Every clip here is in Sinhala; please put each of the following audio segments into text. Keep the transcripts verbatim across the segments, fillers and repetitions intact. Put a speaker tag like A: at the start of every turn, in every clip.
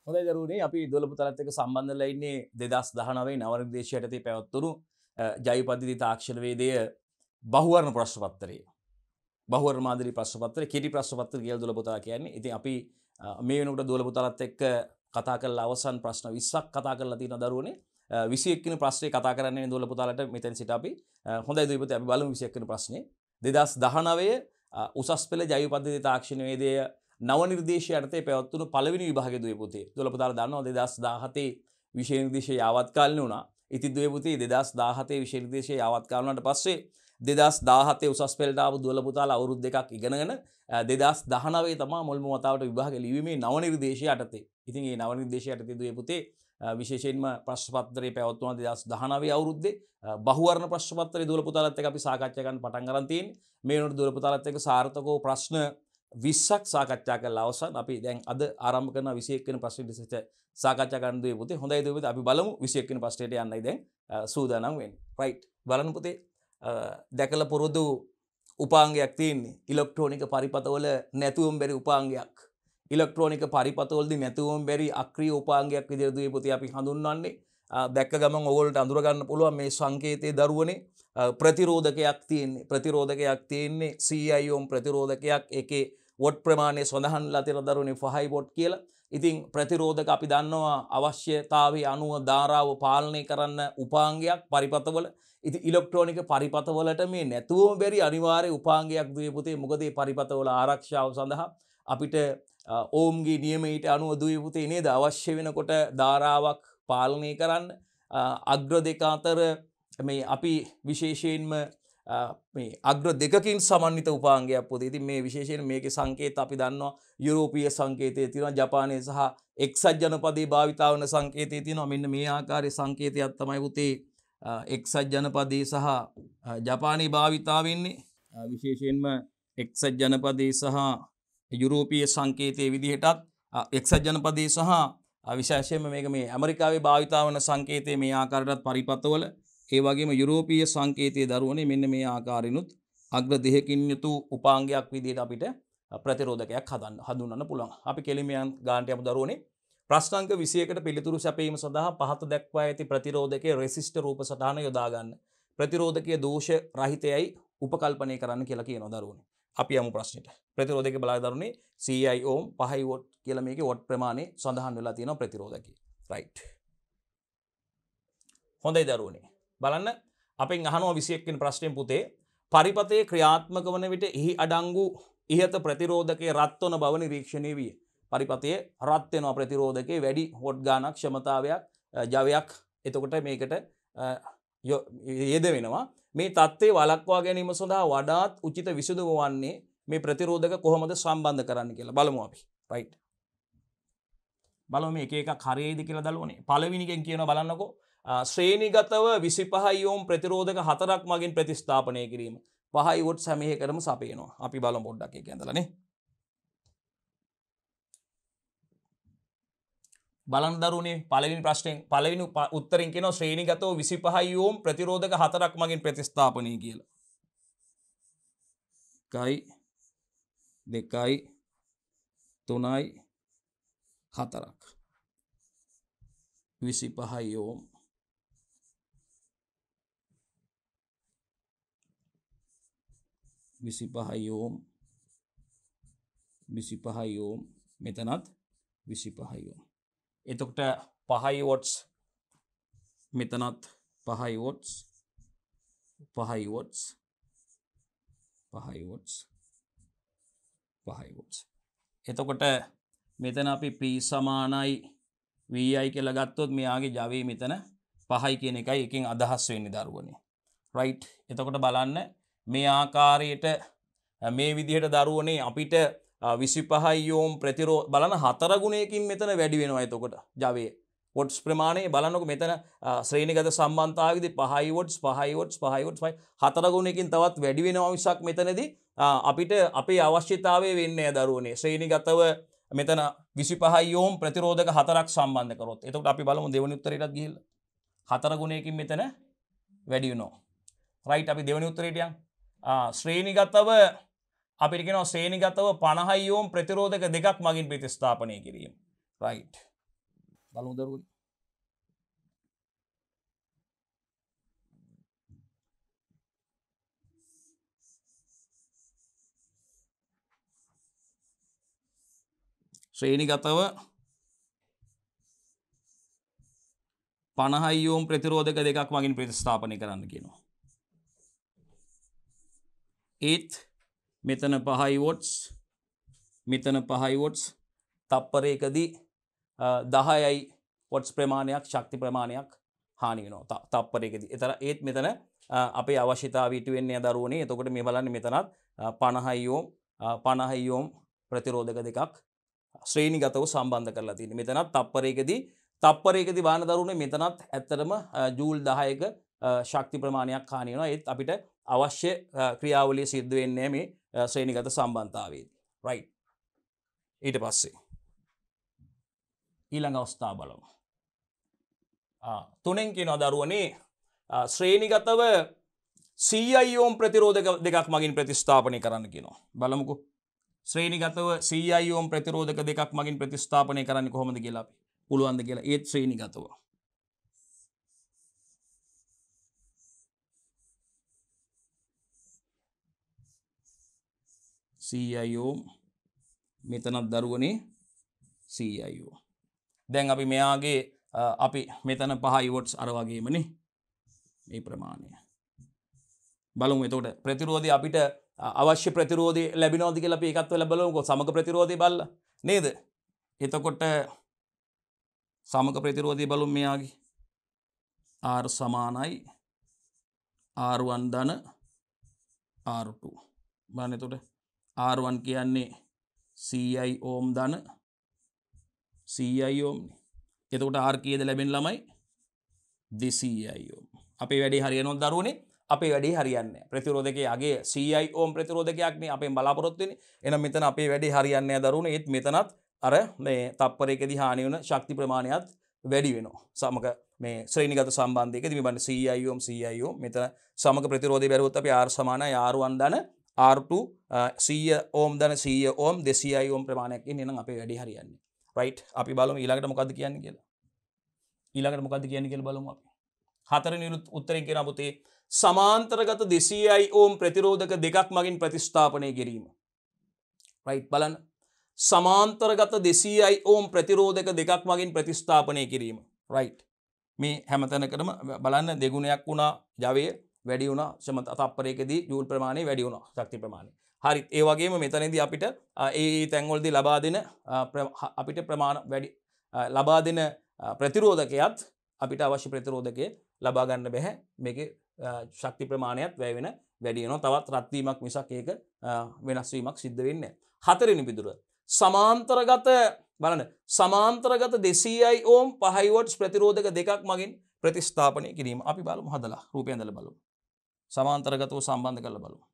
A: හොඳයි දරුවනේ අපි දොළපුතලත් එක්ක සම්බන්ධ වෙලා ඉන්නේ දෙදහස් දහනවයේ නව නිර්දේශය යටතේ පැවැත්වුණු ජෛව පද්ධති තාක්ෂණ වේදයේ බහුවර්ණ ප්‍රශ්න පත්‍රය. බහුවර්ණ මාදිරි ප්‍රශ්න පත්‍රය කෙටි ප්‍රශ්න පත්‍ර කියලා දොළපුතල කියන්නේ. ඉතින් අපි මේ වෙනකොට දොළපුතලත් එක්ක කතා කරලා අවසන් ප්‍රශ්න විස්සක් කතා කරලා තියෙන දරුවනේ. විසි එක් වෙනි ප්‍රශ්නේ කතා කරන්නේ දොළපුතලට මෙතෙන් සිට අපි හොඳයි දීපතේ අපි බලමු විසි එක් වෙනි ප්‍රශ්නේ. දෙදහස් දහනවයේ උසස් පෙළ ජෛව පද්ධති තාක්ෂණ වේදයේ නව නිර්දේශය යටතේ පැවැත්වුණු පළවෙනි විභාගයේ දුවේ පුතේ. දොළපුතාලා දන්නවා දෙදහස් දාහතේ විෂය නිර්දේශය යාවත් කාලින වුණා. ඉතින් දුවේ පුතේ දෙදහස් දාහතේ විෂය නිර්දේශය යාවත් කාල වුණාට පස්සේ දෙදහස් දාහතේ උසස් පෙළට ආපු දොළපුතාලා අවුරුදු දෙකක් ඉගෙනගෙන දෙදහස් දහනවයේ තමයි මුල්ම වතාවට විභාගය ලිවීමේ නව නිර්දේශය යටතේ. ඉතින් මේ නව නිර්දේශය යටතේ දුවේ පුතේ විශේෂයෙන්ම ප්‍රශ්න පත්‍රයේ පැවැත්වුණා දෙදහස් දහනවයේ අවුරුද්දේ බහුවර්ණ ප්‍රශ්න පත්‍රයේ දොළපුතාලත් එක්ක අපි සාකච්ඡා කරන්න පටන් ගන්න තියෙන්නේ. මේ වෙනකොට දොළපුතාලත් එක්ක සාර්ථකව ප්‍රශ්න විස්සක් සාකච්ඡා කරලා අවසන් අපි දැන් අද ආරම්භ කරන විසි එක් වෙනි ප්‍රශ්නේ විශේෂ සාකච්ඡා කරන්න දුවේ පුතේ. හොඳයි දුවේ පුතේ අපි බලමු විසි එක් වෙනි ප්‍රශ්නයට යන්නයි දැන් සූදානම් වෙන්නේ. රයිට්. බලන්න පුතේ දැකලා පුරුදු උපාංගයක් තියෙන්නේ. ඉලෙක්ට්‍රෝනික පරිපථවල නැතුවම බැරි උපාංගයක්. ඉලෙක්ට්‍රෝනික පරිපථවලදී නැතුවම බැරි අක්‍රීය උපාංගයක් විදිහට දුවේ පුතේ අපි හඳුන්වන්නේ. දැක්ක ගමන් ඕගොල්ලන්ට අඳුර ගන්න පුළුවන් මේ සංකේතයේ දරුවනේ ප්‍රතිරෝධකයක් තියෙන්නේ. ප්‍රතිරෝධකයක් තියෙන්නේ සී අයි ඕම් ප්‍රතිරෝධකයක්. ඒකේ වොට් ප්‍රමාණය සඳහන්ලා තියෙන දරුවනේ පහයි වොට් කියලා. ඉතින් ප්‍රතිරෝධක අපි දන්නවා අවශ්‍යතාවයේ අනුව ධාරාව පාලනය කරන්න උපාංගයක් පරිපථවල. ඉතින් ඉලෙක්ට්‍රෝනික පරිපථවලට මේ නැතුවම බැරි අනිවාර්ය උපාංගයක් දුවේ පුතේ. මොකද මේ පරිපථවල ආරක්ෂාව සඳහා අපිට ඕම්ගේ නියමයට අනුව දුවේ පුතේ නේද අවශ්‍ය වෙනකොට ධාරාවක් පාලනය කරන්න අග්‍ර දෙක අතර මේ අපි විශේෂයෙන්ම මේ අග්‍ර දෙකකින් සමන්විත උපාංගයක් පුතේ. ඉතින් මේ විශේෂයෙන් මේකේ සංකේත අපි දන්නවා යුරෝපීය සංකේතයේ තියෙනවා ජපානයේ සහ එක්සත් ජනපදයේ භාවිතා වන සංකේතයේ තියෙනවා. මෙන්න මේ ආකාරයේ සංකේතයක් තමයි පුතේ එක්සත් ජනපදයේ සහ ජපානයේ භාවිතා වෙන්නේ. විශේෂයෙන්ම එක්සත් ජනපදයේ සහ යුරෝපීය සංකේතයේ විදිහටත් එක්සත් ජනපදයේ සහ විශේෂයෙන්ම මේක මේ ඇමරිකාවේ භාවිතා වන සංකේතයේ මේ ආකාරයටත් පරිපථවල ඒ වගේම යුරෝපීය සංකේතයේ දරුවනේ මෙන්න මේ ආකාරිනුත් අග්‍ර දෙකකින් යුතු උපාංගයක් විදිහට අපිට ප්‍රතිරෝධකයක් හදන්න හඳුන්වන්න පුළුවන්. අපි කෙලිමයන් ගානට යමු දරුවනේ. ප්‍රශ්න අංක විසි එකට පිළිතුරු සැපයීම සඳහා පහත දක්වා ඇති ප්‍රතිරෝධකයේ රෙසිස්ටර් රූප සටහන යොදා ගන්න. ප්‍රතිරෝධකයේ දෝෂ රහිතයයි උපකල්පනය කරන්න කියලා කියනවා දරුවනේ. අපි යමු ප්‍රශ්නෙට. ප්‍රතිරෝධකයේ බලලා දරුවනේ සී අයි ඕම් පහයි වොට් කියලා මේකේ වොට් ප්‍රමාණය සඳහන් වෙලා තියෙනවා ප්‍රතිරෝධකයේ. රයිට්. හොඳයි දරුවනේ. බලන්න අපෙන් අහනවා විසි එක් වෙනි ප්‍රශ්නයෙන් පුතේ පරිපථයේ ක්‍රියාත්මක වන විට එහි අඩංගු ඉහත ප්‍රතිරෝධකයේ රත් වන බව නිරීක්ෂණය විය. පරිපථයේ රත් වෙනවා ප්‍රතිරෝධකයේ වැඩි වොට් ගාණක් ක්ෂමතාවයක් ජවයක් එතකොට මේකට යෙද වෙනවා. මේ தත්ත්වය වළක්වා ගැනීම සඳහා වඩාත් උචිත විසඳුම වන්නේ මේ ප්‍රතිරෝධක කොහොමද සම්බන්ධ කරන්න කියලා බලමු අපි. රයිට්. බලමු මේ එක එකක් හරියයිද කියලා දලුවනේ. පළවෙනි එකෙන් කියනවා බලන්නකෝ ශ්‍රේණිගතව විසිපහයි ඕම් ප්‍රතිරෝධක හතරක් මගින් ප්‍රතිස්ථාපනය කිරීම. පහයි වොට් හැම එකටම සපයනවා. අපි බලමු පොඩ්ඩක් ඒක ඇඳලානේ. බලන්න දරුවනේ පළවෙනි ප්‍රශ්නෙන් පළවෙනි උත්තරෙන් කියනවා ශ්‍රේණිගතව විසිපහයි ඕම් ප්‍රතිරෝධක හතරක් මගින් ප්‍රතිස්ථාපනය කියලා. එකයි දෙකයි තුනයි හතරක්. විසිපහයි ඕම් විසිපහයි ඕම් විසිපහයි ඕම් මෙතනත් විසිපහයි ඕම්. එතකොට පහයි වොට්ස් මෙතනත් පහයි වොට්ස් පහයි වොට්ස් පහයි වොට්ස් පහයි වොට්ස්. එතකොට මෙතන අපි P සමානයි V I කියලා ගත්තොත් මෙයාගේ ජවයේ මෙතන පහයි කියන එකයි එකෙන් අදහස් වෙන්නේ දරුවනේ. රයිට්. එතකොට බලන්න මේ ආකාරයට මේ විදිහට දරුවනේ අපිට විසිපහයි ඕම් ප්‍රතිරෝධ බලන්න හතර ගුණයකින් මෙතන වැඩි වෙනවා. එතකොට ජවයේ වොට්ස් ප්‍රමාණය බලන්නකො මෙතන ශ්‍රේණිගත සම්බන්ධතාවයේදී පහයි වොට්ස් පහයි වොට්ස් පහයි වොට්ස් පහයි හතර ගුණයකින් තවත් වැඩි වෙනවා මිසක් මෙතනදී අපිට අපේ අවශ්‍යතාවය වෙන්නේ නැහැ දරුවනේ. ශ්‍රේණිගතව මෙතන විසිපහයි ඕම් ප්‍රතිරෝධක හතරක් සම්බන්ධ කරොත්. එතකොට අපි බලමු දෙවෙනි උත්තරේටත් ගිහිල්ලා. හතර ගුණයකින් මෙතන වැඩි වෙනවා. රයිට් අපි දෙවෙනි උත්තරේට යමු. ශ්‍රේණිගතව අපිට කියනවා ශ්‍රේණිගතව පනහයි ඕම් ප්‍රතිරෝධක දෙකක් මගින් ප්‍රතිස්ථාපනය කිරීම. රයිට්. බලමු දරුවනේ. ශ්‍රේණිගතව පනහයි ඕම් ප්‍රතිරෝධක දෙකක් මගින් ප්‍රතිස්ථාපනය කරන්න කියනවා. ඒත් මෙතන පහයි වොට්ස් මෙතන පහයි වොට්ස් තප්පරයකදී දහයයි වොට්ස් ප්‍රමාණයක් ශක්ති ප්‍රමාණයක් හානි වෙනවා තප්පරයකදී. ඒතර ඒත් මෙතන අපේ අවශ්‍යතාවය ඉටු වෙන්නේ දරුවනේ. එතකොට මේ බලන්න මෙතනත් පනහයි ඕම් පනහයි ඕම් ප්‍රතිරෝධක දෙකක් ශ්‍රේණිගතව සම්බන්ධ කරලා තියෙනවා. මෙතනත් තප්පරයකදී තප්පරයකදී බාන දරුවනේ මෙතනත් ඇත්තටම ජූල් දහයක ශක්ති ප්‍රමාණයක් හානි වෙනවා. ඒත් අපිට අවශ්‍ය ක්‍රියාවලිය සිද්ධ වෙන්නේ මේ ශ්‍රේණිගත සම්බන්ධතාවයේදී. රයිට්. ඊට පස්සේ ඊළඟ අවස්ථාව බලමු. තුනෙන් කියනවා දරුවනේ ශ්‍රේණිගතව සීයි ඕම් ප්‍රතිරෝධක දෙකක් මගින් ප්‍රතිස්ථාපනය කරන්න කියනවා. බලමුකෝ. ශ්‍රේණිගතව සීයි ඕම් ප්‍රතිරෝධක දෙකක් මගින් ප්‍රතිස්ථාපනය කරන්න කොහොමද කියලා අපි පුළුවන්ද කියලා. ඒත් ශ්‍රේණිගතව සීයි ඕම් මෙතනත් දරුවනේ සීයි ඕම්. දැන් අපි මෙයාගේ අපි මෙතන පහයි වොට්ස් අර වගේමනේ මේ ප්‍රමාණය බලමු. එතකොට ප්‍රතිරෝධය අපිට අවශ්‍ය ප්‍රතිරෝධය ලැබෙනවද කියලා අපි ඒකත් වෙලා බලමුකෝ. සමග ප්‍රතිරෝධය බලලා නේද? එතකොට සමග ප්‍රතිරෝධය බලමු. මෙයාගේ R සමානයි ආර් වන් ධන ආර් ටු. බලන්න එතකොට ආර් වන් කියන්නේ සීයි ඕම් ධන සීයි ඕම්. එතකොට R කීයද ලැබෙන ළමයි දෙසීයයි ඕම්. අපේ වැඩේ හරියනවද දරුවනේ? අපේ වැඩේ හරියන්නේ. ප්‍රතිරෝධකයේ අගේ සීයි ඕම් ප්‍රතිරෝධකයක් නේ අපෙන් බලාපොරොත්තු වෙන්නේ. එහෙනම් මෙතන අපේ වැඩේ හරියන්නේ නැහැ දරුවනේ. ඒත් මෙතනත් අර මේ තප්පරයකදී හානි වෙන ශක්ති ප්‍රමාණයත් වැඩි වෙනවා. සමග මේ ශ්‍රේණිගත සම්බන්ධයකදී මේ බලන්න සීයි ඕම් සීයි ඕම් මෙතන සමග ප්‍රතිරෝධය බැලුවොත් අපි R සමානයි ආර් වන් ධන ආර් ටු සීය ඕම් ධන සීය ඕම් දෙසීයයි ඕම් ප්‍රමාණයක් ඉන්නේ. එහෙනම් අපේ වැඩේ හරියන්නේ. රයිට්. අපි බලමු ඊළඟට මොකද්ද කියන්නේ කියලා. ඊළඟට මොකද්ද කියන්නේ කියලා බලමු අපි. හතරවෙනි උත්තරේ කියනවා පුතේ සමාන්තරගත දෙසීයයි ඕම් ප්‍රතිරෝධක දෙකක් මගින් ප්‍රතිස්ථාපනය කිරීම. රයිට්. බලන්න. සමාන්තරගත දෙසීයයි ඕම් ප්‍රතිරෝධක දෙකක් මගින් ප්‍රතිස්ථාපනය කිරීම. රයිට්. මේ හැමතැනකටම බලන්න දෙගුණයක් වුණා ජවය වැඩි වුණා. සම තප්පරයකදී ජූල් ප්‍රමාණය වැඩි වුණා ශක්ති ප්‍රමාණය. හරි. ඒ වගේම මෙතනදී අපිට ඒ තැන්වලදී ලබා දෙන අපිට ප්‍රමාණ වැඩි ලබා දෙන ප්‍රතිරෝධකයත් අපිට අවශ්‍ය ප්‍රතිරෝධකය ලබා ගන්න බැහැ. මේකේ ශක්ති ප්‍රමාණයත් වැය වෙන වැඩි වෙනවා. තවත් රත් වීමක් මිසක් ඒක වෙනස් වීමක් සිද්ධ වෙන්නේ නැහැ. හතරවෙනි පිටුර සමාන්තරගත බලන්න සමාන්තරගත දෙසීයයි ඕම් පහයි වොට්ස් ප්‍රතිරෝධක දෙකක් මගින් ප්‍රතිස්ථාපනය කිරීම. අපි බලමු හදලා රූපය ඇඳලා බලමු. සමාන්තරගතව සම්බන්ධ කරලා බලමු.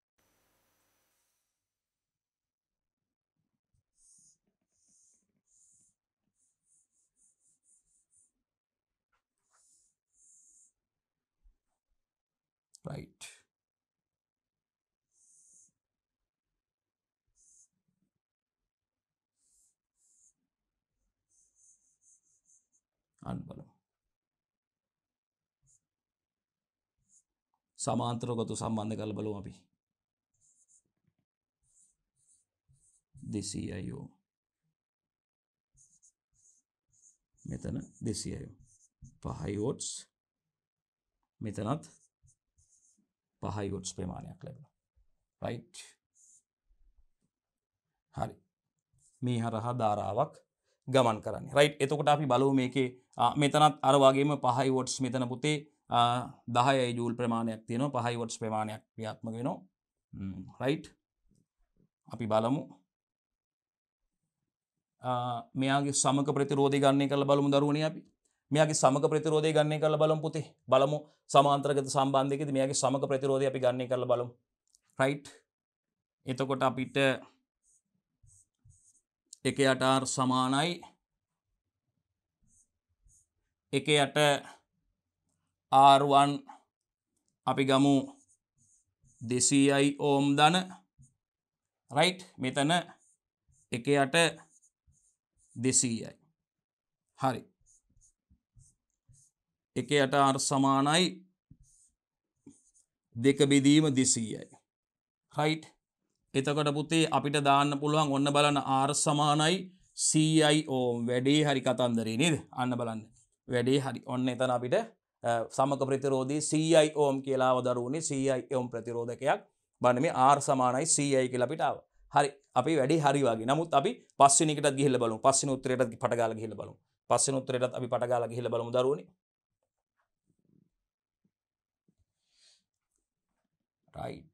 A: right. අන්න බලමු. සමාන්තරගත සම්බන්ධ කරලා බලමු අපි. දෙසීයයි ඕම්. මෙතන දෙසීයයි ඕම්. පහයි වොට්ස්. මෙතනත් පහයි වොට්ස් ප්‍රමාණයක් ලැබෙනවා. right. හරි. මේ හරහා ධාරාවක් ගමන් කරන්නේ. right. එතකොට අපි බලමු මේකේ මෙතනත් අර වගේම පහයි වොට්ස් මෙතන පුතේ දහයයි ජූල් ප්‍රමාණයක් තියෙනවා. පහයි වොට්ස් ප්‍රමාණයක් ක්‍රියාත්මක වෙනවා. right. අපි බලමු මෙයාගේ සමක ප්‍රතිරෝධය ගණනය කරලා බලමු දරුවනේ අපි. මෙයාගේ සමක ප්‍රතිරෝධය ගණනය කරලා බලමු පුතේ. බලමු සමාන්තරගත සම්බන්ධයකදී මෙයාගේ සමක ප්‍රතිරෝධය අපි ගණනය කරලා බලමු. right. එතකොට අපිට එක යට R සමානයි එක යට ආර් වන් අපි ගමු දෙසීයයි ඕම් ධන. right. මෙතන එක යට දෙසීයයි. හරි. එකයට R සමානයි දෙක බෙදීම දෙසීයයි. right? එතකොට පුතේ අපිට දාන්න පුළුවන් ඔන්න බලන්න R සමානයි සීයයි ඕම් වැඩේ හරි කතන්දරේ නේද? අන්න බලන්න. වැඩේ හරි. ඔන්න එතන අපිට සමක ප්‍රතිරෝධී සීයයි ඕම් කියලා අවදරුනේ සීයයි ඕම් ප්‍රතිරෝධකයක්. බලන්න මේ R සමානයි සීයයි කියලා අපිට ආවා. හරි. අපි වැඩේ හරි වගේ. නමුත් අපි පස්වෙනි එකටත් ගිහිල්ලා බලමු. පස්වෙනි උත්තරයටත් පට ගාලා ගිහිල්ලා බලමු. පස්වෙනි උත්තරයටත් අපි පට ගාලා ගිහිල්ලා බලමු දරුවනේ. right.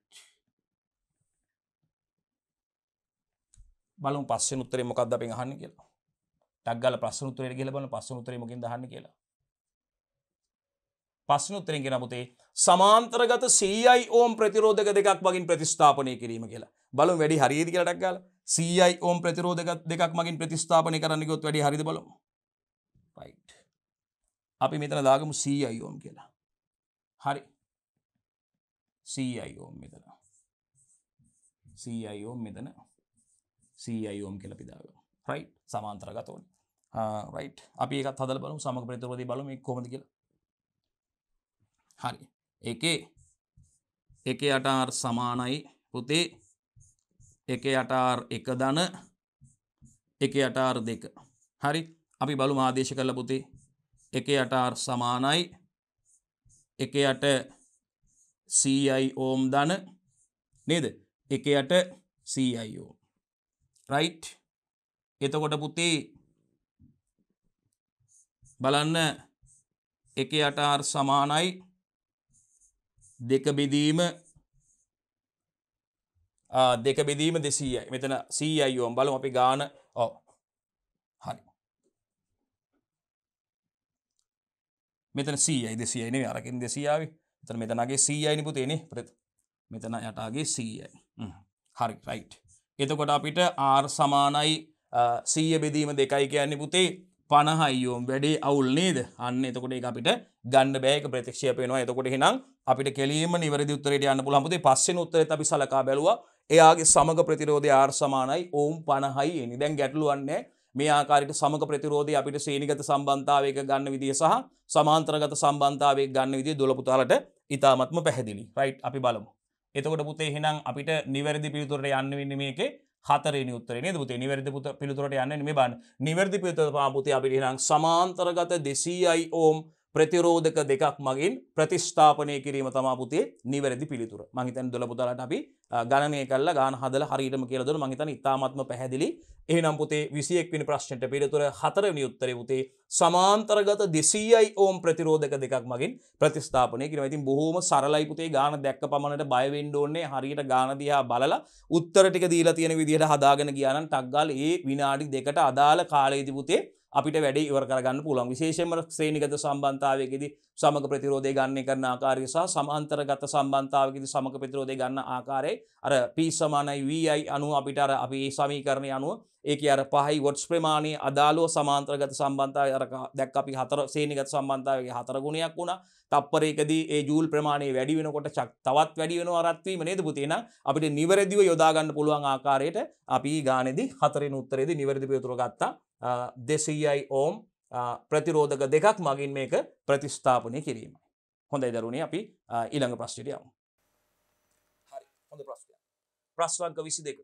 A: බලමු පස්වෙනි උත්තරේ මොකක්ද අපෙන් අහන්නේ කියලා. ටක් ගාලා ප්‍රශ්න උත්තරේට ගිහලා බලමු පස්වෙනි උත්තරේ මොකෙන්ද අහන්නේ කියලා. පස්වෙනි උත්තරෙන් කියන පුතේ සමාන්තරගත සීයයි ඕම් ප්‍රතිරෝධක දෙකක් මගින් ප්‍රතිස්ථාපනය කිරීම කියලා. බලමු වැඩි හරියද කියලා ටක් ගාලා. සීයයි ඕම් ප්‍රතිරෝධක දෙකක් මගින් ප්‍රතිස්ථාපනය කරන්න ගියොත් වැඩි හරියද බලමු. right. අපි මෙතන දාගමු සීයයි ඕම් කියලා. හරි. සීයයි ඕම් මෙතන. සීයයි ඕම් මෙතන. සීයයි ඕම් කියලා අපි දාගමු. right. සමාන්තරගත ඕනේ. ආ right. අපි ඒකත් හදලා බලමු සමග ප්‍රතිරෝධය බලමු මේක කොහොමද කියලා. හරි. එකේ එකයට R සමානයි පුතේ එකයට R එක ධන එකයට R දෙක. හරි. අපි බලමු ආදේශ කරලා පුතේ එකයට R සමානයි එකයට සීයයි ඕම් ධන නේද? එකයට සීයයි ඕම්. right. එතකොට පුතේ බලන්න එකයට R සමානයි දෙක බෙදීම දෙක බෙදීම දෙසීයයි. මෙතන සීයයි ඕම් බලමු අපි ගාන. ඔව්. හරි. මෙතන සීයයි දෙසීයයි නෙවෙයි අරකින් දෙසීය ආවේ. එතන මෙතනගේ සීයයි නේ පුතේ නේ. මෙතන යටාගේ සීයයි. හ්ම්. හරි right. එතකොට අපිට R සමානයි සීය බෙදීම දෙකයි කියන්නේ පුතේ පනහයි ඕම් වැඩේ අවුල් නේද? අන්න එතකොට ඒක අපිට ගන්න බෑ ඒක ප්‍රතික්ෂේප වෙනවා. එතකොට එහෙනම් අපිට කෙලින්ම නිවැරදි උත්තරයට යන්න පුළුවන් පුතේ පස්වෙනි උත්තරෙත් අපි සලකා බැලුවා. එයාගේ සමග ප්‍රතිරෝධය R සමානයි ඕම් පනහයි එන්නේ. දැන් ගැටලුවක් නැහැ. මේ ආකාරයට සමග ප්‍රතිරෝධය අපිට ශ්‍රේණිගත සම්බන්ධතාවයක ගන්න විදිය සහ සමාන්තරගත සම්බන්ධතාවයක ගන්න විදිය දොළ පුතාලට ඉතාමත්ම පැහැදිලි. right. අපි බලමු. එතකොට පුතේ එහෙනම් අපිට නිවැරදි පිළිතුරට යන්න වෙන්නේ මේකේ හතරවෙනි උත්තරේ නේද පුතේ? නිවැරදි පිළිතුරට යන්න වෙන්නේ මේ බලන්න. නිවැරදි පිළිතුර පා පුතේ අපිට එහෙනම් සමාන්තරගත දෙසීයයි ඕම් ප්‍රතිරෝධක දෙකක් මගින් ප්‍රතිස්ථාපනය කිරීම තමයි පුතේ නිවැරදි පිළිතුර. මම හිතන්නේ දොළ පුතාලට අපි ගණනය කරලා ගාන හදලා හරියටම කියලා දුන්නා. මම හිතන්නේ ඉතාමත්ම පැහැදිලි. එහෙනම් පුතේ විසිඑක වෙනි ප්‍රශ්නෙට පිළිතුර හතරවෙනි උත්තරේ පුතේ සමාන්තරගත දෙසීයයි ඕම් ප්‍රතිරෝධක දෙකක් මගින් ප්‍රතිස්ථාපනය කිරීම. ඉතින් බොහොම සරලයි පුතේ. ගාන දැක්ක පමණට බය වෙන්න ඕනේ. හරියට ගාන දිහා බලලා උත්තර ටික දීලා තියෙන විදිහට හදාගෙන ගියා නම් ටක් ගාලා ඒ විනාඩි දෙකට අදාළ කාලයේදී පුතේ අපිට වැඩේ ඉවර කරගන්න පුළුවන්. විශේෂයෙන්ම ශ්‍රේණිගත සම්බන්ධතාවයකදී සමග ප්‍රතිරෝධය ගන්න කරන ආකාරය සහ සමාන්තරගත සම්බන්ධතාවයකදී සමග ප්‍රතිරෝධය ගන්න ආකාරය අර P සමානයි V I අනුව අපිට අර අපි මේ සමීකරණය අනුව ඒකේ අර පහයි වොට්ස් ප්‍රමාණය අදාළව සමාන්තරගත සම්බන්ධතාවය අර දැක්ක අපි හතර ශ්‍රේණිගත සම්බන්ධතාවයගේ හතර ගුණයක් වුණා. තප්පරයකදී ඒ ජූල් ප්‍රමාණය වැඩි වෙනකොට තවත් වැඩි වෙනවා රත් වීම නේද පුතේ? එහෙනම් අපිට නිවැරදිව යොදා ගන්න පුළුවන් ආකාරයට අපි ගානේදී හතරෙනි උත්තරේදී නිවැරදි පිළිතුර ගත්තා. දෙසීයයි ඕම් ප්‍රතිරෝධක දෙකක් මගින් මේක ප්‍රතිස්ථාපනය කිරීම. හොඳයි දරුවනේ අපි ඊළඟ ප්‍රශ්නෙට යමු. හරි හොඳ ප්‍රශ්නයක්. ප්‍රශ්න අංක විසි දෙක.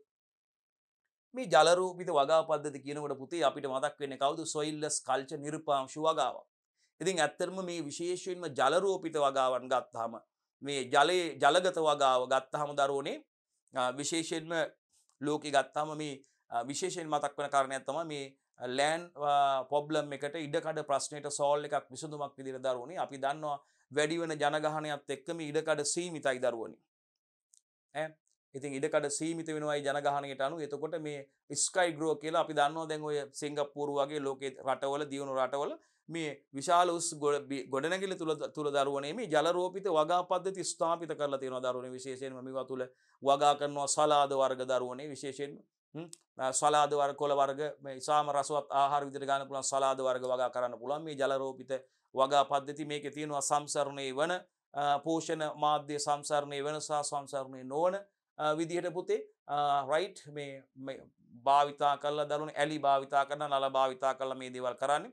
A: මේ ජල රූපිත වගාව පද්ධති කියනකොට පුතේ අපිට මතක් වෙන්නේ කවුද? සොයිල්ලස් කල්චර් නිර්පාංශු වගාව. ඉතින් ඇත්තටම මේ විශේෂයෙන්ම ජල රූපිත වගාවන් ගත්තාම මේ ජලයේ ජලගත වගාව ගත්තාම දරුවනේ විශේෂයෙන්ම ලෝකෙ ගත්තාම මේ විශේෂයෙන් මතක් වෙන කාරණයක් තමයි මේ ලෑන්ඩ් ප්‍රොබ්ලම් එකට ඉඩකඩ ප්‍රශ්නයට සෝල්ව් එකක් විසඳුමක් විදිහට දරුවනේ අපි දන්නවා වැඩි වෙන ජනගහනයත් එක්ක මේ ඉඩකඩ සීමිතයි දරුවනේ ඈ ඉතින් ඉඩකඩ සීමිත වෙනවායි ජනගහනයට අනුව එතකොට මේ ස්කයි ග්‍රෝ කියලා අපි දන්නවා දැන් ඔය සිංගප්පූරු වගේ ලෝකේ රටවල දියුණු රටවල මේ විශාල උස් ගොඩනැගිලි තුල තුල දරුවනේ මේ ජල රෝපිත වගා පද්ධති ස්ථාපිත කරලා තියෙනවා දරුවනේ විශේෂයෙන්ම මේවා තුල වගා කරනවා සලාද වර්ග දරුවනේ විශේෂයෙන්ම සලාද වර්ග කොළ වර්ග මේ ඉතාම රසවත් ආහාර විදිහට ගන්න පුළුවන් සලාද වර්ග වගා කරන්න පුළුවන් මේ ජල රෝපිත වගා පද්ධති මේකේ තියෙනවා සංසරණේ වන පෝෂණ මාධ්‍ය සංසරණේ වෙන සහ සංසරණේ නොවන විදිහට පුතේ රයිට් මේ භාවිතා කරලා දරුවනේ ඇලි භාවිතා කරන නල භාවිතා කරලා මේ දේවල් කරන්නේ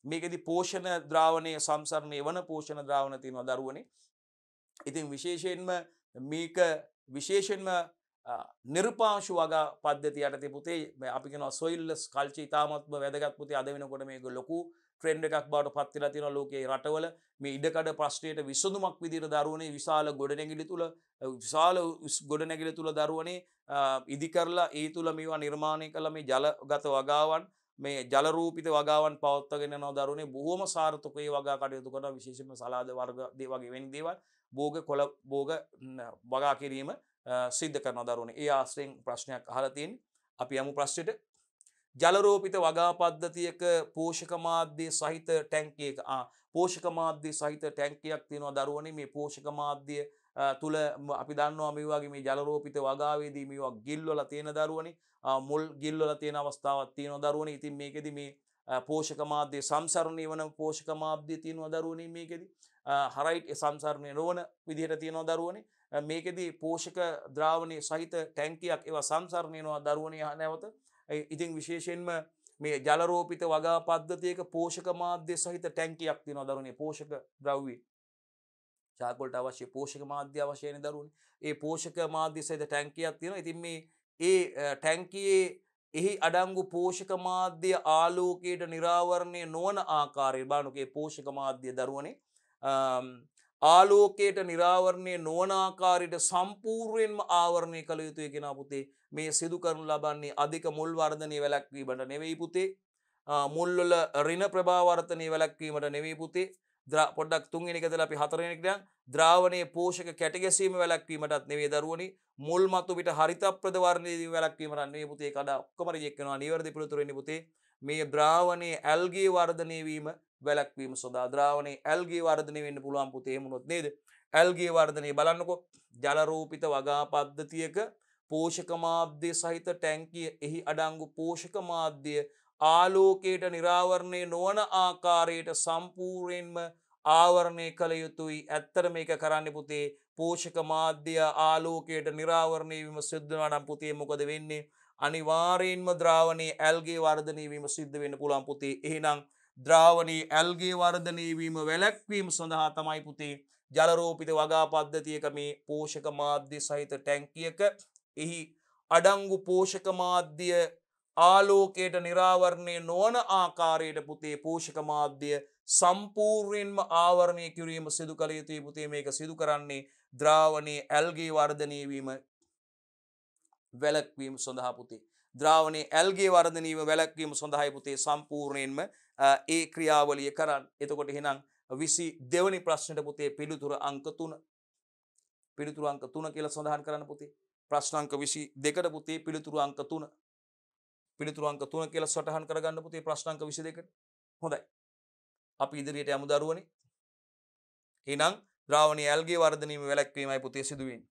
A: මේකෙදි පෝෂණ ද්‍රාවණයේ සංසරණය වන පෝෂණ ද්‍රාවණ තියෙනවා දරුවනේ. ඉතින් විශේෂයෙන්ම මේක විශේෂයෙන්ම නිර්පාංශු වගා පද්ධතිය යටතේ පුතේ අපි කියනවා සොයිල්ලස් කල්චර් ඉතාමත්ම වැදගත් පුතේ. අද වෙනකොට මේක ලොකු ට්‍රෙන්ඩ් එකක් බවට පත් වෙලා තියෙනවා ලෝකයේ රටවල. මේ ඉඩකඩ ප්‍රශ්නයට විසඳුමක් විදිහට දරුවනේ විශාල ගොඩනැගිලි තුල විශාල ගොඩනැගිලි තුල දරුවනේ ඉදි කරලා ඒ තුල මේවා නිර්මාණය කළා මේ ජලගත වගාවන් මේ ජල රූපිත වගාවන් පවත්වාගෙන යනවා දරුවනේ. බොහොම සාර්ථකව ඒ වගා කටයුතු කරනවා. විශේෂයෙන්ම සලාද වර්ග දේ වගේ වෙන දේවල් භෝග කොළ භෝග වගා කිරීම සිද්ධ කරනවා දරුවනේ. ඒ ආශ්‍රයෙන් ප්‍රශ්නයක් අහලා තියෙන්නේ. අපි යමු ප්‍රශ්නෙට. ජලරෝපිත වගා පද්ධතියක පෝෂක මාධ්‍ය සහිත ටැංකියක ආ පෝෂක මාධ්‍ය සහිත ටැංකියක් තියෙනවා දරුවනේ. මේ පෝෂක මාධ්‍ය තුල අපි දන්නවා මේ වගේ මේ ජලරෝපිත වගාවේදී මේවා ගිල්වලා තියෙන දරුවනේ. මුල් ගිල්වලා තියෙන අවස්ථාවක් තියෙනවා දරුවනේ. ඉතින් මේකෙදි මේ පෝෂක මාධ්‍ය සංසරණය වන පෝෂක මාධ්‍ය තියෙනවා දරුවනේ මේකෙදි. හරයිට් සංසරණය නොවන විදිහට තියෙනවා දරුවනේ. මේකෙදි පෝෂක ද්‍රාවණයේ සහිත ටැංකියක් ඒවා සංසරණය වෙනවා දරුවනේ නැවත. ඉතින් විශේෂයෙන්ම මේ ජලරෝපිත වගා පද්ධතියක පෝෂක මාධ්‍ය සහිත ටැංකියක් තියෙනවා දරුවනේ. පෝෂක ද්‍රව්‍ය චාකොල්ට අවශ්‍ය පෝෂක මාධ්‍ය අවශ්‍යයිනේ දරුවනේ. ඒ පෝෂක මාධ්‍ය සහිත ටැංකියක් තියෙනවා. ඉතින් මේ ඒ ටැංකියේ එහි අඩංගු පෝෂක මාධ්‍ය ආලෝකයට නිරාවරණය නොවන ආකාරයේ බලනකේ පෝෂක මාධ්‍ය දරුවනේ ආලෝකයට නිරාවරණය නොවන ආකාරයට සම්පූර්ණයෙන්ම ආවරණය කළ යුතුයි කියන පුතේ. මේ සිදු කරනු ලබන්නේ අධික මුල් වර්ධනය වැළැක්වීමට නෙවෙයි පුතේ. මුල් වල ඍණ ප්‍රභාවර්තනය වැළැක්වීමට නෙවෙයි පුතේ. පොඩ්ඩක් තුන්වෙනි එක ඉඳලා අපි හතරවෙනි එකට යන් ද්‍රාවණයේ පෝෂක කැට ගැසීම වැළැක්වීමටත් නෙවෙයි දරුවනි. මුල් මතු පිට හරිතප්‍රද වර්ණයේදී වැළැක්වීමට නෙවෙයි පුතේ. කඩ ඔක්කොම රිජෙක්ට් කරනවා. නිවැරදි පිළිතුර වෙන්නේ පුතේ මේ ද්‍රාවණයේ ඇල්ගේ වර්ධනය වීම වැළැක්වීම සඳහා. ද්‍රාවණයේ ඇල්ගේ වර්ධනය වෙන්න පුළුවන් පුතේ. එහෙම වුණොත් නේද? ඇල්ගේ වර්ධනය බලන්නකො. ජලරූපිත වගා පද්ධතියක පෝෂක මාධ්‍ය සහිත ටැංකිය එහි අඩංගු පෝෂක මාධ්‍ය ආලෝකයට නිරාවරණය නොවන ආකාරයට සම්පූර්ණයෙන්ම ආවරණය කළ යුතුයි. ඇත්තට මේක කරන්න පුතේ පෝෂක මාධ්‍ය ආලෝකයට නිරාවරණය වීම සිද්ධ වෙනවා නම් පුතේ මොකද වෙන්නේ? අනිවාර්යෙන්ම ද්‍රාවණයේ ඇල්ගේ වර්ධනය වීම සිද්ධ වෙන්න පුළුවන් පුතේ. එහෙනම් ද්‍රාවණයේ ඇල්ගේ වර්ධනය වීම වැළැක්වීම සඳහා තමයි පුතේ ජලරෝපිත වගා පද්ධතියක මේ පෝෂක මාධ්‍ය සහිත ටැංකියක එහි අඩංගු පෝෂක මාධ්‍ය ආලෝකයට නිරාවරණය නොවන ආකාරයට පුතේ පෝෂක මාධ්‍ය සම්පූර්ණයෙන්ම ආවරණය කිරීම සිදු කළ යුතුයි පුතේ. මේක සිදු කරන්නේ ද්‍රාවණයේ ඇල්ගේ වර්ධනය වීම වැළැක්වීම සඳහා පුතේ. ද්‍රාවණයේ ඇල්ගේ වර්ධනය වීම වැළැක්වීම සඳහායි පුතේ සම්පූර්ණයෙන්ම ඒ ක්‍රියාවලිය කරන්න. එතකොට එහෙනම් විසි දෙවැනි ප්‍රශ්නෙට පුතේ පිළිතුර අංක තුන. පිළිතුරු අංක තුන කියලා සඳහන් කරන්න පුතේ. ප්‍රශ්න අංක විසි දෙකට පුතේ පිළිතුරු අංක තුන. පිළිතුරු අංක තුන කියලා සටහන් කරගන්න පුතේ ප්‍රශ්න අංක විසි දෙකට. හොඳයි. අපි ඉදිරියට යමු දරුවනේ. එහෙනම් ද්‍රාවණයේ ඇල්ගේ වර්ධනය වීම වැළැක්වීමයි පුතේ සිදු වෙන්නේ.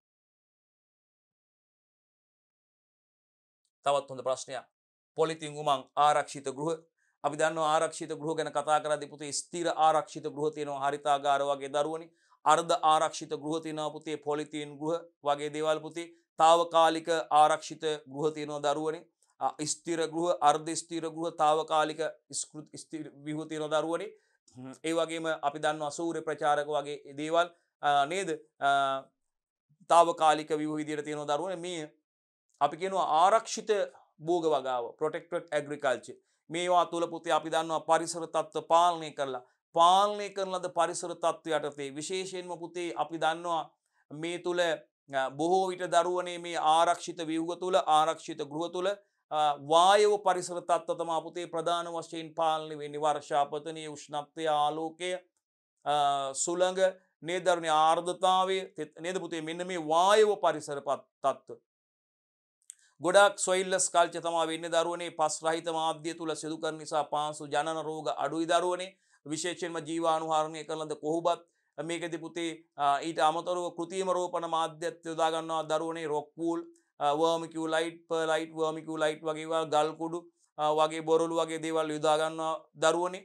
A: තවත් හොඳ ප්‍රශ්නයක්. පොලිතින් උමං ආරක්ෂිත ගෘහ. අපි දන්නවා ආරක්ෂිත ගෘහ ගැන කතා කරද්දී පුතේ ස්ථිර ආරක්ෂිත ගෘහ තියෙනවා හරිතාගාර වගේ දරුවනේ. අර්ධ ආරක්ෂිත ගෘහ තියෙනවා පුතේ පොලිතින් ගෘහ වගේ දේවල් පුතේ. తాවකාලික ආරක්ෂිත ගෘහ තියෙනවා දරුවනේ. ස්ථිර ගෘහ අර්ධ ස්ථිර ගෘහ තාවකාලික ස්ථිර ගෘහ තියෙනවා දරුවනේ. ඒ වගේම අපි දන්නවා සූර්ය ප්‍රචාරක වගේ දේවල් නේද? තාවකාලික ව්‍යුහ විදියට තියෙනවා දරුවනේ. මේ අපි කියනවා ආරක්ෂිත භෝග වගාව protected agriculture. මේවා තුල පුතේ අපි දන්නවා පරිසර තත්ත්ව පාලනය කරලා පාලනය කරන ලද පරිසර තත්ත්ව යටතේ විශේෂයෙන්ම පුතේ අපි දන්නවා මේ තුල බොහෝ විට දරුවනේ මේ ආරක්ෂිත ව්‍යුහ තුල ආරක්ෂිත ගෘහ තුල වායව පරිසර තත්ත්ව තමයි පුතේ ප්‍රධාන වශයෙන් පාලනය වෙන්නේ. වර්ෂාපතනයේ උෂ්ණත්වය ආලෝකය සුළඟ නේදරුනේ ආර්ද්‍රතාවය නේද පුතේ මෙන්න මේ වායව පරිසර තත්ත්ව ගොඩක් සොයිල්ලස් කල්චර් තමයි වෙන්නේ දරුවනේ. පස් රහිත මාධ්‍ය තුල සිදු කරන නිසා පාංශු ජනන රෝග අඩුයි දරුවනේ. විශේෂයෙන්ම ජීවාණුහාරණය කරන ද කොහොබත් මේකදී පුතේ ඊට අමතරව කෘත්‍රිම රෝපණ මාධ්‍යත් යොදා ගන්නවා දරුවනේ. රොක් වූල් වර්මිකියුලයිට් පර්ලයිට් වර්මිකියුලයිට් වගේ ඒවා ගල් කුඩු වගේ බොරළු වගේ දේවල් යොදා ගන්නවා දරුවනේ.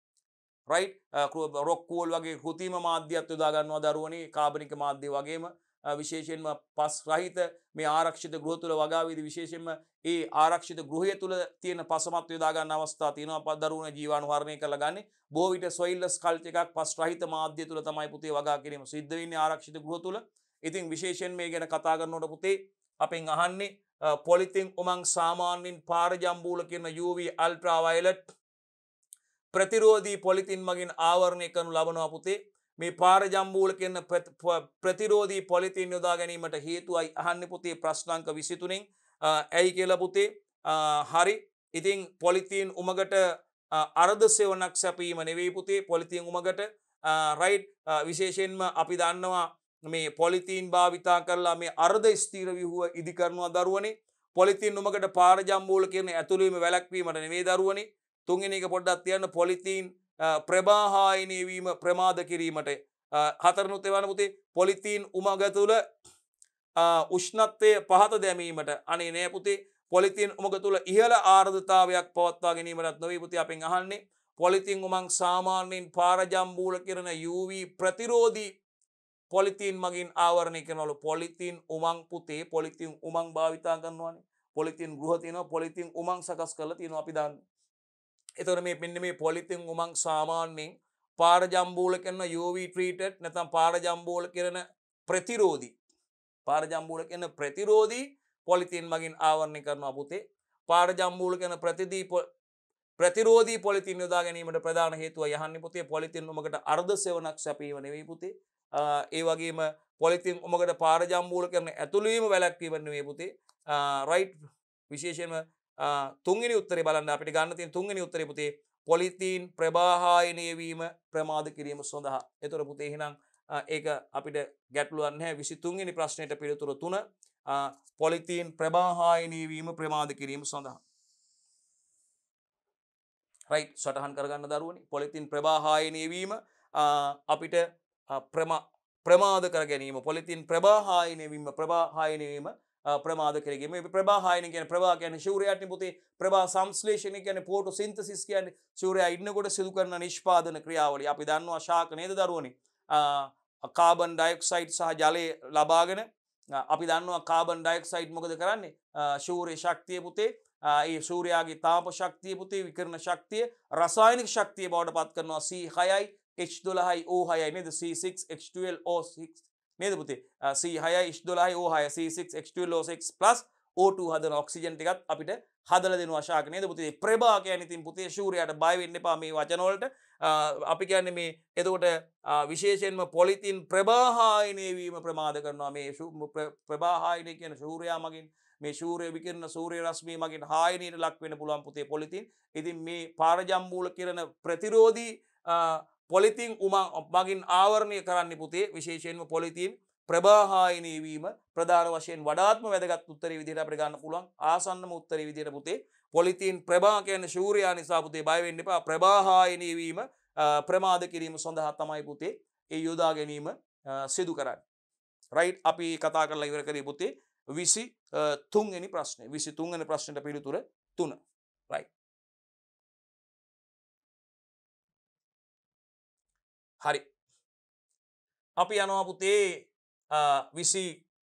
A: රයිට් රොක් වූල් වගේ කෘත්‍රිම මාධ්‍යත් යොදා ගන්නවා දරුවනේ. කාබනික මාධ්‍ය වගේම විශේෂයෙන්ම පස් රහිත මේ ආරක්ෂිත ගෘහ තුල වගාවේදී විශේෂයෙන්ම ඒ ආරක්ෂිත ගෘහය තුල තියෙන පසමත් යොදා ගන්න අවස්ථා තියෙනවා. පස් දරුවන ජීවාණු හරණය කරලා ගන්න. බොහෝ විට සොයිල්ලස් කල්චර් එකක් පස් රහිත මාධ්‍ය තුල තමයි පුතේ වගා කිරීම සිද්ධ වෙන්නේ ආරක්ෂිත ගෘහ තුල. ඉතින් විශේෂයෙන් මේ ගැන කතා කරනකොට පුතේ අපෙන් අහන්නේ පොලිතින් උමං සාමාන්‍යයෙන් පාරජම්බූල කියන යූ වී අල්ට්‍රා වයලට් ප්‍රතිරෝධී පොලිතින් මගින් ආවරණය කරනු ලබනවා පුතේ. මේ පාරජම්බූල කියන ප්‍රතිරෝධී පොලිතින් යොදා ගැනීමට හේතුවයි අහන්නේ පුතේ ප්‍රශ්නාංක විසිතුනෙන්. ඇයි කියලා පුතේ හරි. ඉතින් පොලිතින් උමකට අර්ධ සෙවණක් සැපීම නෙවෙයි පුතේ පොලිතින් උමකට රයිට්. විශේෂයෙන්ම අපි දන්නවා මේ පොලිතින් භාවිතා කරලා මේ අර්ධ ස්ථීර ව්‍යුහ ඉදි කරනවා දරුවනේ. පොලිතින් උමකට පාරජම්බූල කියන ඇතුළේම වැළැක්වීමට නෙවෙයි දරුවනේ. තුන්වෙනි එක පොඩ්ඩක් තියන්න පොලිතින් ප්‍රභාහායනය වීම ප්‍රමාද කිරීමට. හතරනුත් එවන පුතේ පොලිතින් උමග තුල උෂ්ණත්වය පහත දැමීමට. අනේ නෑ පුතේ පොලිතින් උමග තුල ඉහළ ආර්ද්‍රතාවයක් පවත්වා ගැනීමටත් නොවේ පුතේ අපෙන් අහන්නේ. පොලිතින් උමං සාමාන්‍යයෙන් පාරජම්බූල කරන යූ වී ප්‍රතිරෝධී පොලිතින් මගින් ආවරණය කරනවලු. පොලිතින් උමං පුතේ පොලිතින් උමං භාවිතා කරනවානේ. පොලිතින් ගෘහ තියෙනවා පොලිතින් උමං සකස් කරලා තියෙනවා අපි දන්නේ. එතකොට මේ මෙන්න මේ පොලිතින් උමං සාමාන්‍යයෙන් පාරජම්බූල කරන යූ වී ට්‍රීටඩ් නැත්නම් පාරජම්බූල කරන ප්‍රතිරෝධී පාරජම්බූල කරන ප්‍රතිරෝධී පොලිතින් මගින් ආවරණය කරනවා පුතේ. පාරජම්බූල කරන ප්‍රතිදී ප්‍රතිරෝධී පොලිතින් යොදා ගැනීමට ප්‍රධාන හේතුව යහන්නේ පුතේ පොලිතින් උමකට අර්ධ සෙවණක් සැපීම නෙවෙයි පුතේ. ඒ වගේම පොලිතින් උමකට පාරජම්බූල කරන ඇතුළේම වැළැක්වීම නෙවෙයි පුතේ. රයිට්. විශේෂයෙන්ම තුන්වෙනි උත්තරේ බලන්න අපිට ගන්න තියෙන තුන්වෙනි උත්තරේ පුතේ පොලිතින් ප්‍රභාහායනය වීම ප්‍රමාද කිරීම සඳහා. ඒතර පුතේ එහෙනම් ඒක අපිට ගැටලුවක් නැහැ. විසිතුන් වෙනි ප්‍රශ්නෙට පිළිතුර තුන පොලිතින් ප්‍රභාහායනය වීම ප්‍රමාද කිරීම සඳහා. රයිට්. සටහන් කරගන්න දරුවනේ පොලිතින් ප්‍රභාහායනය වීම අපිට ප්‍රමාද කර ගැනීම. පොලිතින් ප්‍රභාහායනය වීම ප්‍රභාහායනය වීම ප්‍රමාද කරගීම. මේ ප්‍රභාහායනය කියන්නේ ප්‍රභා කියන්නේ සූර්යයාට පුතේ ප්‍රභා සංශ්ලේෂණය කියන්නේ ෆෝටෝසින්තසිස් කියන්නේ සූර්යයා ඉන්නකොට සිදු කරන නිෂ්පාදන ක්‍රියාවලිය. අපි දන්නවා ශාක නේද දරුවනේ. කාබන් ඩයොක්සයිඩ් සහ ජලය ලබාගෙන අපි දන්නවා කාබන් ඩයොක්සයිඩ් මොකද කරන්නේ? සූර්ය ශක්තිය පුතේ ඒ සූර්යාගේ තාප ශක්තිය පුතේ විකිරණ ශක්තිය රසායනික ශක්තිය බවට පත් කරනවා සී හයයි එච් දොළහයි ඕ හයයි නේද? C six H twelve O six නේද පුතේ? සී හයයි එච් දොළහයි ඕ හයයි C six H twelve O six plus O two හදන ඔක්සිජන් ටිකත් අපිට හදලා දෙනවා ශාක නේද පුතේ? ප්‍රභා කියන්නේ ඉතින් පුතේ සූර්යයාට බය වෙන්න එපා මේ වචන වලට. අපි කියන්නේ මේ එතකොට විශේෂයෙන්ම පොලිතින් ප්‍රභාහායනය වීම ප්‍රමාද කරනවා. මේ ප්‍රභාහායනය කියන සූර්යයා මගින් මේ සූර්ය විකිරණ සූර්ය රශ්මිය මගින් හායනයට ලක් වෙන්න පුළුවන් පුතේ පොලිතින්. ඉතින් මේ පාරජම්බූල කිරණ ප්‍රතිරෝධී පොලිතින් උමං මගින් ආවරණය කරන්න පුතේ විශේෂයෙන්ම පොලිතින් ප්‍රභාහායනය වීම ප්‍රධාන වශයෙන් වඩාත්ම වැදගත් උත්තරේ විදිහට අපිට ගන්න පුළුවන්. ආසන්නම උත්තරේ විදිහට පුතේ පොලිතින් ප්‍රභා කියන්නේ සූර්යයා නිසා පුතේ බය වෙන්න එපා. ප්‍රභාහායනය වීම ප්‍රමාද කිරීම සඳහා තමයි පුතේ ඒ යොදා ගැනීම සිදු කරන්නේ. රයිට්. අපි කතා කරලා ඉවර කරේ පුතේ විසිතුන් වෙනි ප්‍රශ්නේ. විසිතුන් වෙනි ප්‍රශ්නෙට පිළිතුර තුන. රයිට්. හරි. අපි යනවා පුතේ විසි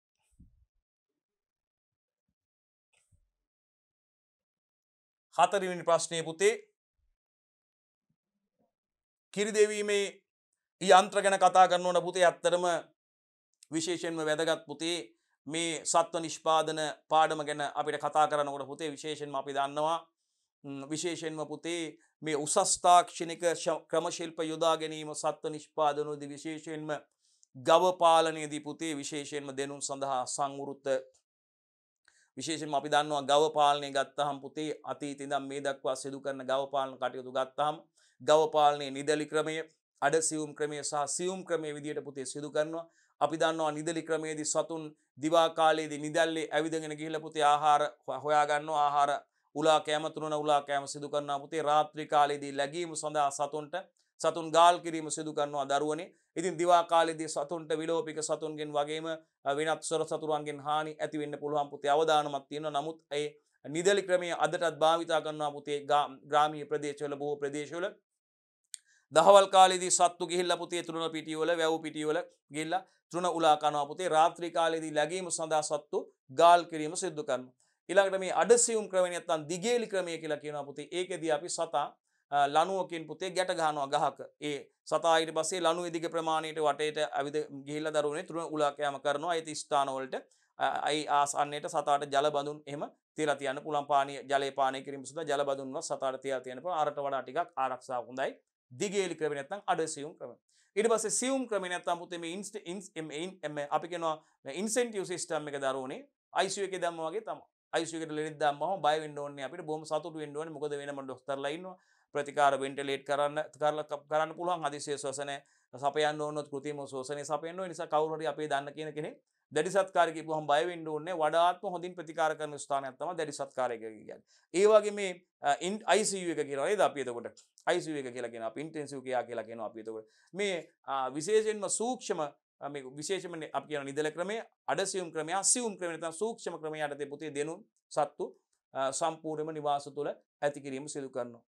A: හතරවෙනි ප්‍රශ්නය පුතේ කිරි දෙවීමේ යන්ත්‍ර ගැන කතා කරනවන පුතේ ඇත්තටම විශේෂයෙන්ම වැදගත් පුතේ මේ සත්ව නිෂ්පාදන පාඩම ගැන අපිට කතා කරනකොට පුතේ විශේෂයෙන්ම අපි දන්නවා විශේෂයෙන්ම පුතේ මේ උසස් තාක්ෂණික ක්‍රමශිල්ප යොදා ගැනීම සත්ව නිෂ්පාදනයේදී විශේෂයෙන්ම ගව පාලනයේදී පුතේ විශේෂයෙන්ම දෙනුම් සඳහා සංවෘත විශේෂයෙන්ම අපි දන්නවා ගව පාලනය ගත්තහම පුතේ අතීතේ ඉඳන් මේ දක්වා සිදු කරන ගව පාලන කටයුතු ගත්තහම ගව පාලනයේ නිදලි ක්‍රමය අඩ සියුම් ක්‍රමය සහ සියුම් ක්‍රමයේ විදියට පුතේ සිදු කරනවා. අපි දන්නවා නිදලි ක්‍රමයේදී සතුන් දිවා කාලයේදී නිදල්ලේ ඇවිදගෙන ගිහිල්ලා පුතේ ආහාර හොයා ගන්නවා. ආහාර උලා කෑම තුනන උලා කෑම සිදු කරනවා පුතේ. රාත්‍රී කාලයේදී läගීම සඳහා සතුන්ට සතුන් ගාල් කිරීම සිදු කරනවා දරුවනේ. ඉතින් දිවා කාලයේදී සතුන්ට විලෝපික සතුන්ගෙන් වගේම වෙනත් සොර සතුරුන්ගෙන් හානි ඇති වෙන්න පුළුවන් පුතේ. අවදානමක් තියෙනවා. නමුත් ඒ නිදලි ක්‍රමය අදටත් භාවිතා කරනවා පුතේ. ග්‍රාමීය ප්‍රදේශවල බොහෝ ප්‍රදේශවල දහවල් කාලේදී සත්තු ගිහිල්ලා පුතේ තෘණ පිටිවල වැව් පිටිවල ගිහිල්ලා තෘණ උලා කනවා පුතේ. රාත්‍රී කාලේදී läගීම සඳහා සත්තු ගාල් කිරීම සිදු කරනවා. ඊළඟට මේ අඩසියුම් ක්‍රමය නැත්නම් දිගේලි ක්‍රමය කියලා කියනවා පුතේ. ඒකෙදී අපි සතා ලණුවකින් පුතේ ගැට ගහනවා ගහක. ඒ සතා ඊට පස්සේ ලණුවේ දිග ප්‍රමාණයට වටේට ඇවිද ගිහිල්ලා දරුවනේ තෘණ උලා කෑම කරනවා. ඒ ස්ථාන වලට අයි ආසන්නයට සතාට ජල බඳුන් එහෙම තියලා තියන්න පුළුවන්. පානීය ජලය පානය කිරීම සඳහා ජල බඳුන්ව සතාට තියලා තියන්න පුළුවන්. අරට වඩා ටිකක් ආරක්ෂාව හොඳයි. දිගේලි ක්‍රමය නැත්නම් අඩසියුම් ක්‍රමය. ඊට පස්සේ සියුම් ක්‍රමය නැත්නම් පුතේ මේ ඉන්ස් ඉන්ස් අපි කියනවා ඉන්සෙන්ටිව් සිස්ටම් එක දරුවනේ I C U එකේ දැම්මා වගේ තමයි. I C U එකට ලෙඩෙක් දැම්මම බය වෙන්න ඕනේ අපිට. බොහොම සතුටු වෙන්න ඕනේ. මොකද වෙනම ડોක්ටර්ලා ඉන්නවා. ප්‍රතිකාර වෙන්ටිලේට් කරන්න කරලා කරන්න පුළුවන්. හදිසියේ ශ්වසනය සපයන්න ඕනොත් කෘත්‍රිම ශ්වසනය සපයන්න ඕනේ. නිසා කවුරු හරි අපේ දන්න කියන කෙනෙක් දැඩි සත්කාරය කියපුවම බය වෙන්න ඕනේ. වඩාත්ම හොඳින් ප්‍රතිකාර කරන ස්ථානයක් තමයි දැඩි සත්කාරය කියන්නේ. ඒ වගේ මේ I C U එක කියනවා නේද අපි එතකොට. I C U එක කියලා කියනවා. අපි ඉන්ටෙන්සිව් කෙයා කියලා කියනවා අපි එතකොට. මේ විශේෂයෙන්ම සූක්ෂම මේ විශේෂයෙන්ම අපි කියන නිදල ක්‍රමය, අඩසියුම් ක්‍රමය, අසියුම් ක්‍රමය නැත්නම් සූක්ෂම ක්‍රමය යටතේ පුතේ දෙනු සත්තු සම්පූර්ණයෙන්ම නිවාස තුළ ඇති කිරීම සිදු කරනවා.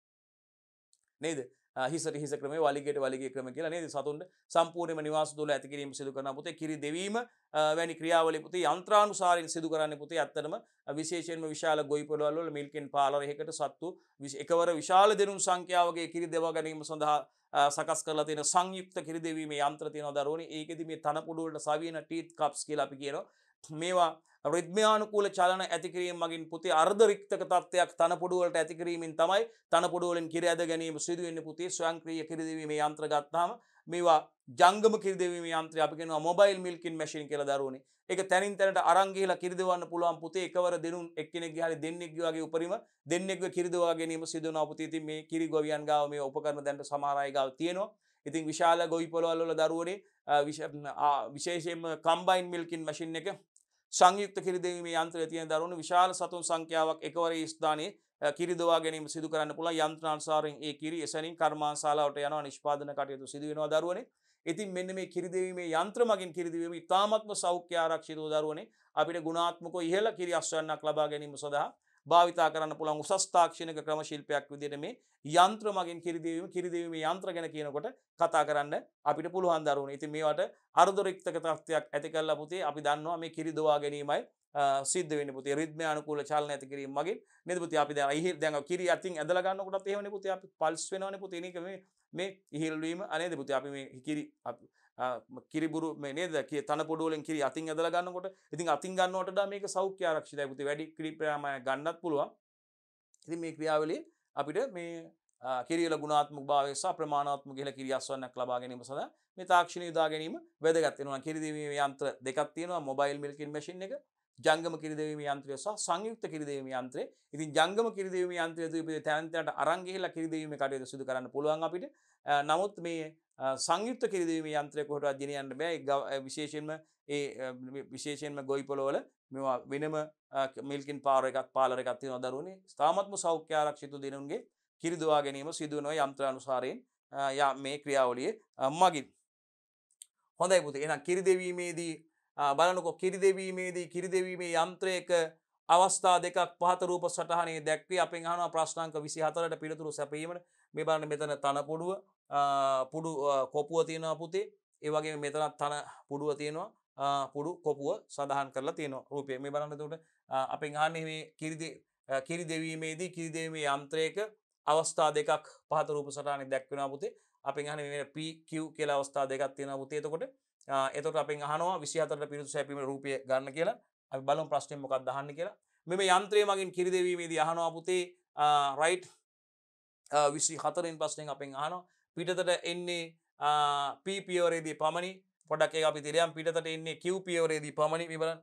A: නේද? හිසට හිස ක්‍රමය, වලිගයට වලිගය ක්‍රම කියලා නේද? සතුන්ට සම්පූර්ණයෙන්ම නිවාස තුළ ඇති කිරීම සිදු කරනවා පුතේ. කිරි දෙවීම වැනි ක්‍රියාවලිය පුතේ යන්ත්‍රානුසාරයෙන් සිදු කරන්නේ පුතේ. ඇත්තටම විශේෂයෙන්ම විශාල ගොවි පොළවල් වල මිල්කින් පාලර් එකකට සත්තු එකවර විශාල දෙනුම් සංඛ්‍යාවගේ කිරි දෙව ගැනීම සඳහා සකස් කරලා තියෙන සංයුක්ත කිරි දෙවීමේ යන්ත්‍ර තියෙනවා දරුවනේ. ඒකෙදි මේ තනපොඩු වලට සවියන ටීත් කප්ස් කියලා අපි කියනවා. මේවා රිද්මයානුකූල චලන ඇති කිරීම මගින් පුතේ අර්ධ රික්තක තත්ත්වයක් තනපොඩු වලට ඇති කිරීමෙන් තමයි තනපොඩු වලින් කිරි ඇද ගැනීම සිදු වෙන්නේ පුතේ. ස්වයංක්‍රීය කිරි දෙවීමේ යන්ත්‍ර ගත්තාම මේවා ජංගම කිරි දෙවීමේ යන්ත්‍රය අපි කියනවා මොබයිල් මිල්කින් මැෂින් කියලා දරුවනේ. ඒක තැනින් තැනට අරන් ගිහලා කිරි දෙවන්න පුළුවන් පුතේ. එකවර දෙනුන් එක්කෙනෙක්ගේ හරි දෙන්නෙක්ගේ වගේ උපරිම දෙන්නෙක්ගේ කිරි දෙවා ගැනීම සිදු වෙනවා පුතේ. ඉතින් මේ කිරි ගොවියන් ගාව මේ උපකරණ දැන් සමහර අය ගාව තියෙනවා. ඉතින් විශාල ගොවි පොළවල් වල දරුවනේ විශේෂයෙන්ම කම්බයින් මිල්කින් මැෂින් එක සංයුක්ත කිරි දෙවීමේ යන්ත්‍රය තියෙන දරුවනේ විශාල සතුන් සංඛ්‍යාවක් එකවර ඒ ස්ථානයේ කිරි දවා ගැනීම සිදු කරන්න පුළුවන්. යන්ත්‍රානුසාරයෙන් ඒ කිරි එසැනින් කර්මාන්තශාලාවට යනවා නිෂ්පාදන කටයුතු සිදු වෙනවා දරුවනේ. ඉතින් මෙන්න මේ කිරි දෙවීමේ යන්ත්‍ර මගින් කිරි දෙවීම ඉතාමත්ම සෞඛ්‍ය ආරක්ෂිතව දරුවනේ අපිට ගුණාත්මකව ඉහළ කිරි අස්වැන්නක් ලබා ගැනීම සඳහා භාවිතා කරන්න පුළුවන් උසස් තාක්ෂණික ක්‍රම ශිල්පයක් විදිහට මේ යන්ත්‍ර මගින් කිරි දෙවීම කිරි දෙවීමේ යන්ත්‍ර ගැන කියනකොට කතා කරන්න අපිට පුළුවන් දරුවනේ. ඉතින් මේවට අර්ධ රික්තක තත්ත්වයක් ඇති කරලා පුතේ අපි දන්නවා මේ කිරි දවා ගැනීමයි සිද්ධ වෙන්නේ පුතේ. රිද්මයානුකූල චලන ඇති කිරීම මගින් නේද පුතේ. අපි දැන් ඉහිල් දැන් කිරි අතින් ඇදලා ගන්නකොටත් එහෙමනේ පුතේ. අපි පල්ස් වෙනවනේ පුතේ. මේක මේ මේ ඉහිල් වීම අනේද පුතේ. අපි මේ කිරි කිරිබුරු මේ නේද තනපොඩු වලින් කිරි අතින් ඇදලා ගන්නකොට ඉතින් අතින් ගන්නවට වඩා මේක සෞඛ්‍ය ආරක්ෂිතයි පුතේ. වැඩි කිරි ප්‍රමාණයක් ගන්නත් පුළුවන්. ඉතින් මේ ක්‍රියාවලිය අපිට මේ කිරි වල ගුණාත්මක භාවය සහ ප්‍රමාණාත්මක ඉහළ කිරි අස්වැන්නක් ලබා ගැනීම සඳහා මේ තාක්ෂණය යොදා ගැනීම වැදගත් වෙනවා. කිරි දෙවීමේ යන්ත්‍ර දෙකක් තියෙනවා. මොබයිල් මිල්කින් මැෂින් එක, ජංගම කිරි දෙවීමේ යන්ත්‍රය සහ සංයුක්ත කිරි දෙවීමේ යන්ත්‍රය. ඉතින් ජංගම කිරි දෙවීමේ යන්ත්‍රය දුපේ තැන් තැනට අරන් ගිහිල්ලා කිරි දෙවීමේ කටයුතු සිදු කරන්න පුළුවන් අපිට. නමුත් මේ සංයුක්ත කිරි දෙවීමේ යන්ත්‍රය කොහොටවත් ගෙනියන්න බෑ. විශේෂයෙන්ම ඒ විශේෂයෙන්ම ගොවි පොළවල මේවා වෙනම මිල්කින් පාර එකක් පාලර් එකක් තියෙනවා දරුවනේ. තාමත්ම සෞඛ්‍ය ආරක්ෂිත දෙනුන්ගේ කිරි දවා ගැනීම සිදු වෙනවා යන්ත්‍රානුසාරයෙන් මේ ක්‍රියාවලියේ මගින්. හොඳයි පුතේ. එහෙනම් කිරි දෙවීමේදී බලනකො කිරි දෙවීමේදී කිරි දෙවීමේ යන්ත්‍රයක අවස්ථා දෙකක් පහත රූප සටහනේ දැක්වී අපෙන් අහනවා ප්‍රශ්නාංක විසිහතරට පිළිතුරු සැපයීමට. මේ බලන්න මෙතන තන පුඩුව පුඩු කොපුව තියෙනවා පුතේ. ඒ වගේම මෙතන තන පුඩුව තියෙනවා. පුඩු කොපුව සඳහන් කරලා තියෙනවා රූපය. මේ බලන්න එතකොට අපෙන් අහන්නේ මේ කිරි කිරි දෙවීමේදී කිරි දෙවීමේ යන්ත්‍රයක අවස්ථා දෙකක් පහත රූප සටහනේ දැක්වෙනවා පුතේ. අපෙන් අහන්නේ මේ P Q කියලා අවස්ථා දෙකක් තියෙනවා පුතේ. එතකොට එතකොට අපෙන් අහනවා විසිහතරට පිළිතුරු සැපීමේ රූපය ගන්න කියලා. අපි බලමු ප්‍රශ්නේ මොකක්ද අහන්නේ කියලා. මේ යන්ත්‍රය මගින් කිරි දෙවීමේදී අහනවා පුතේ රයිට් විසිහතරෙන් ප්‍රශ්නෙන් අපෙන් අහනවා පිටතට එන්නේ P පියවරේදී පමණි. පොඩක් ඒක අපි තිරයන් පිටතට එන්නේ Q පියවරේදී පමණි. මේ බලන්න.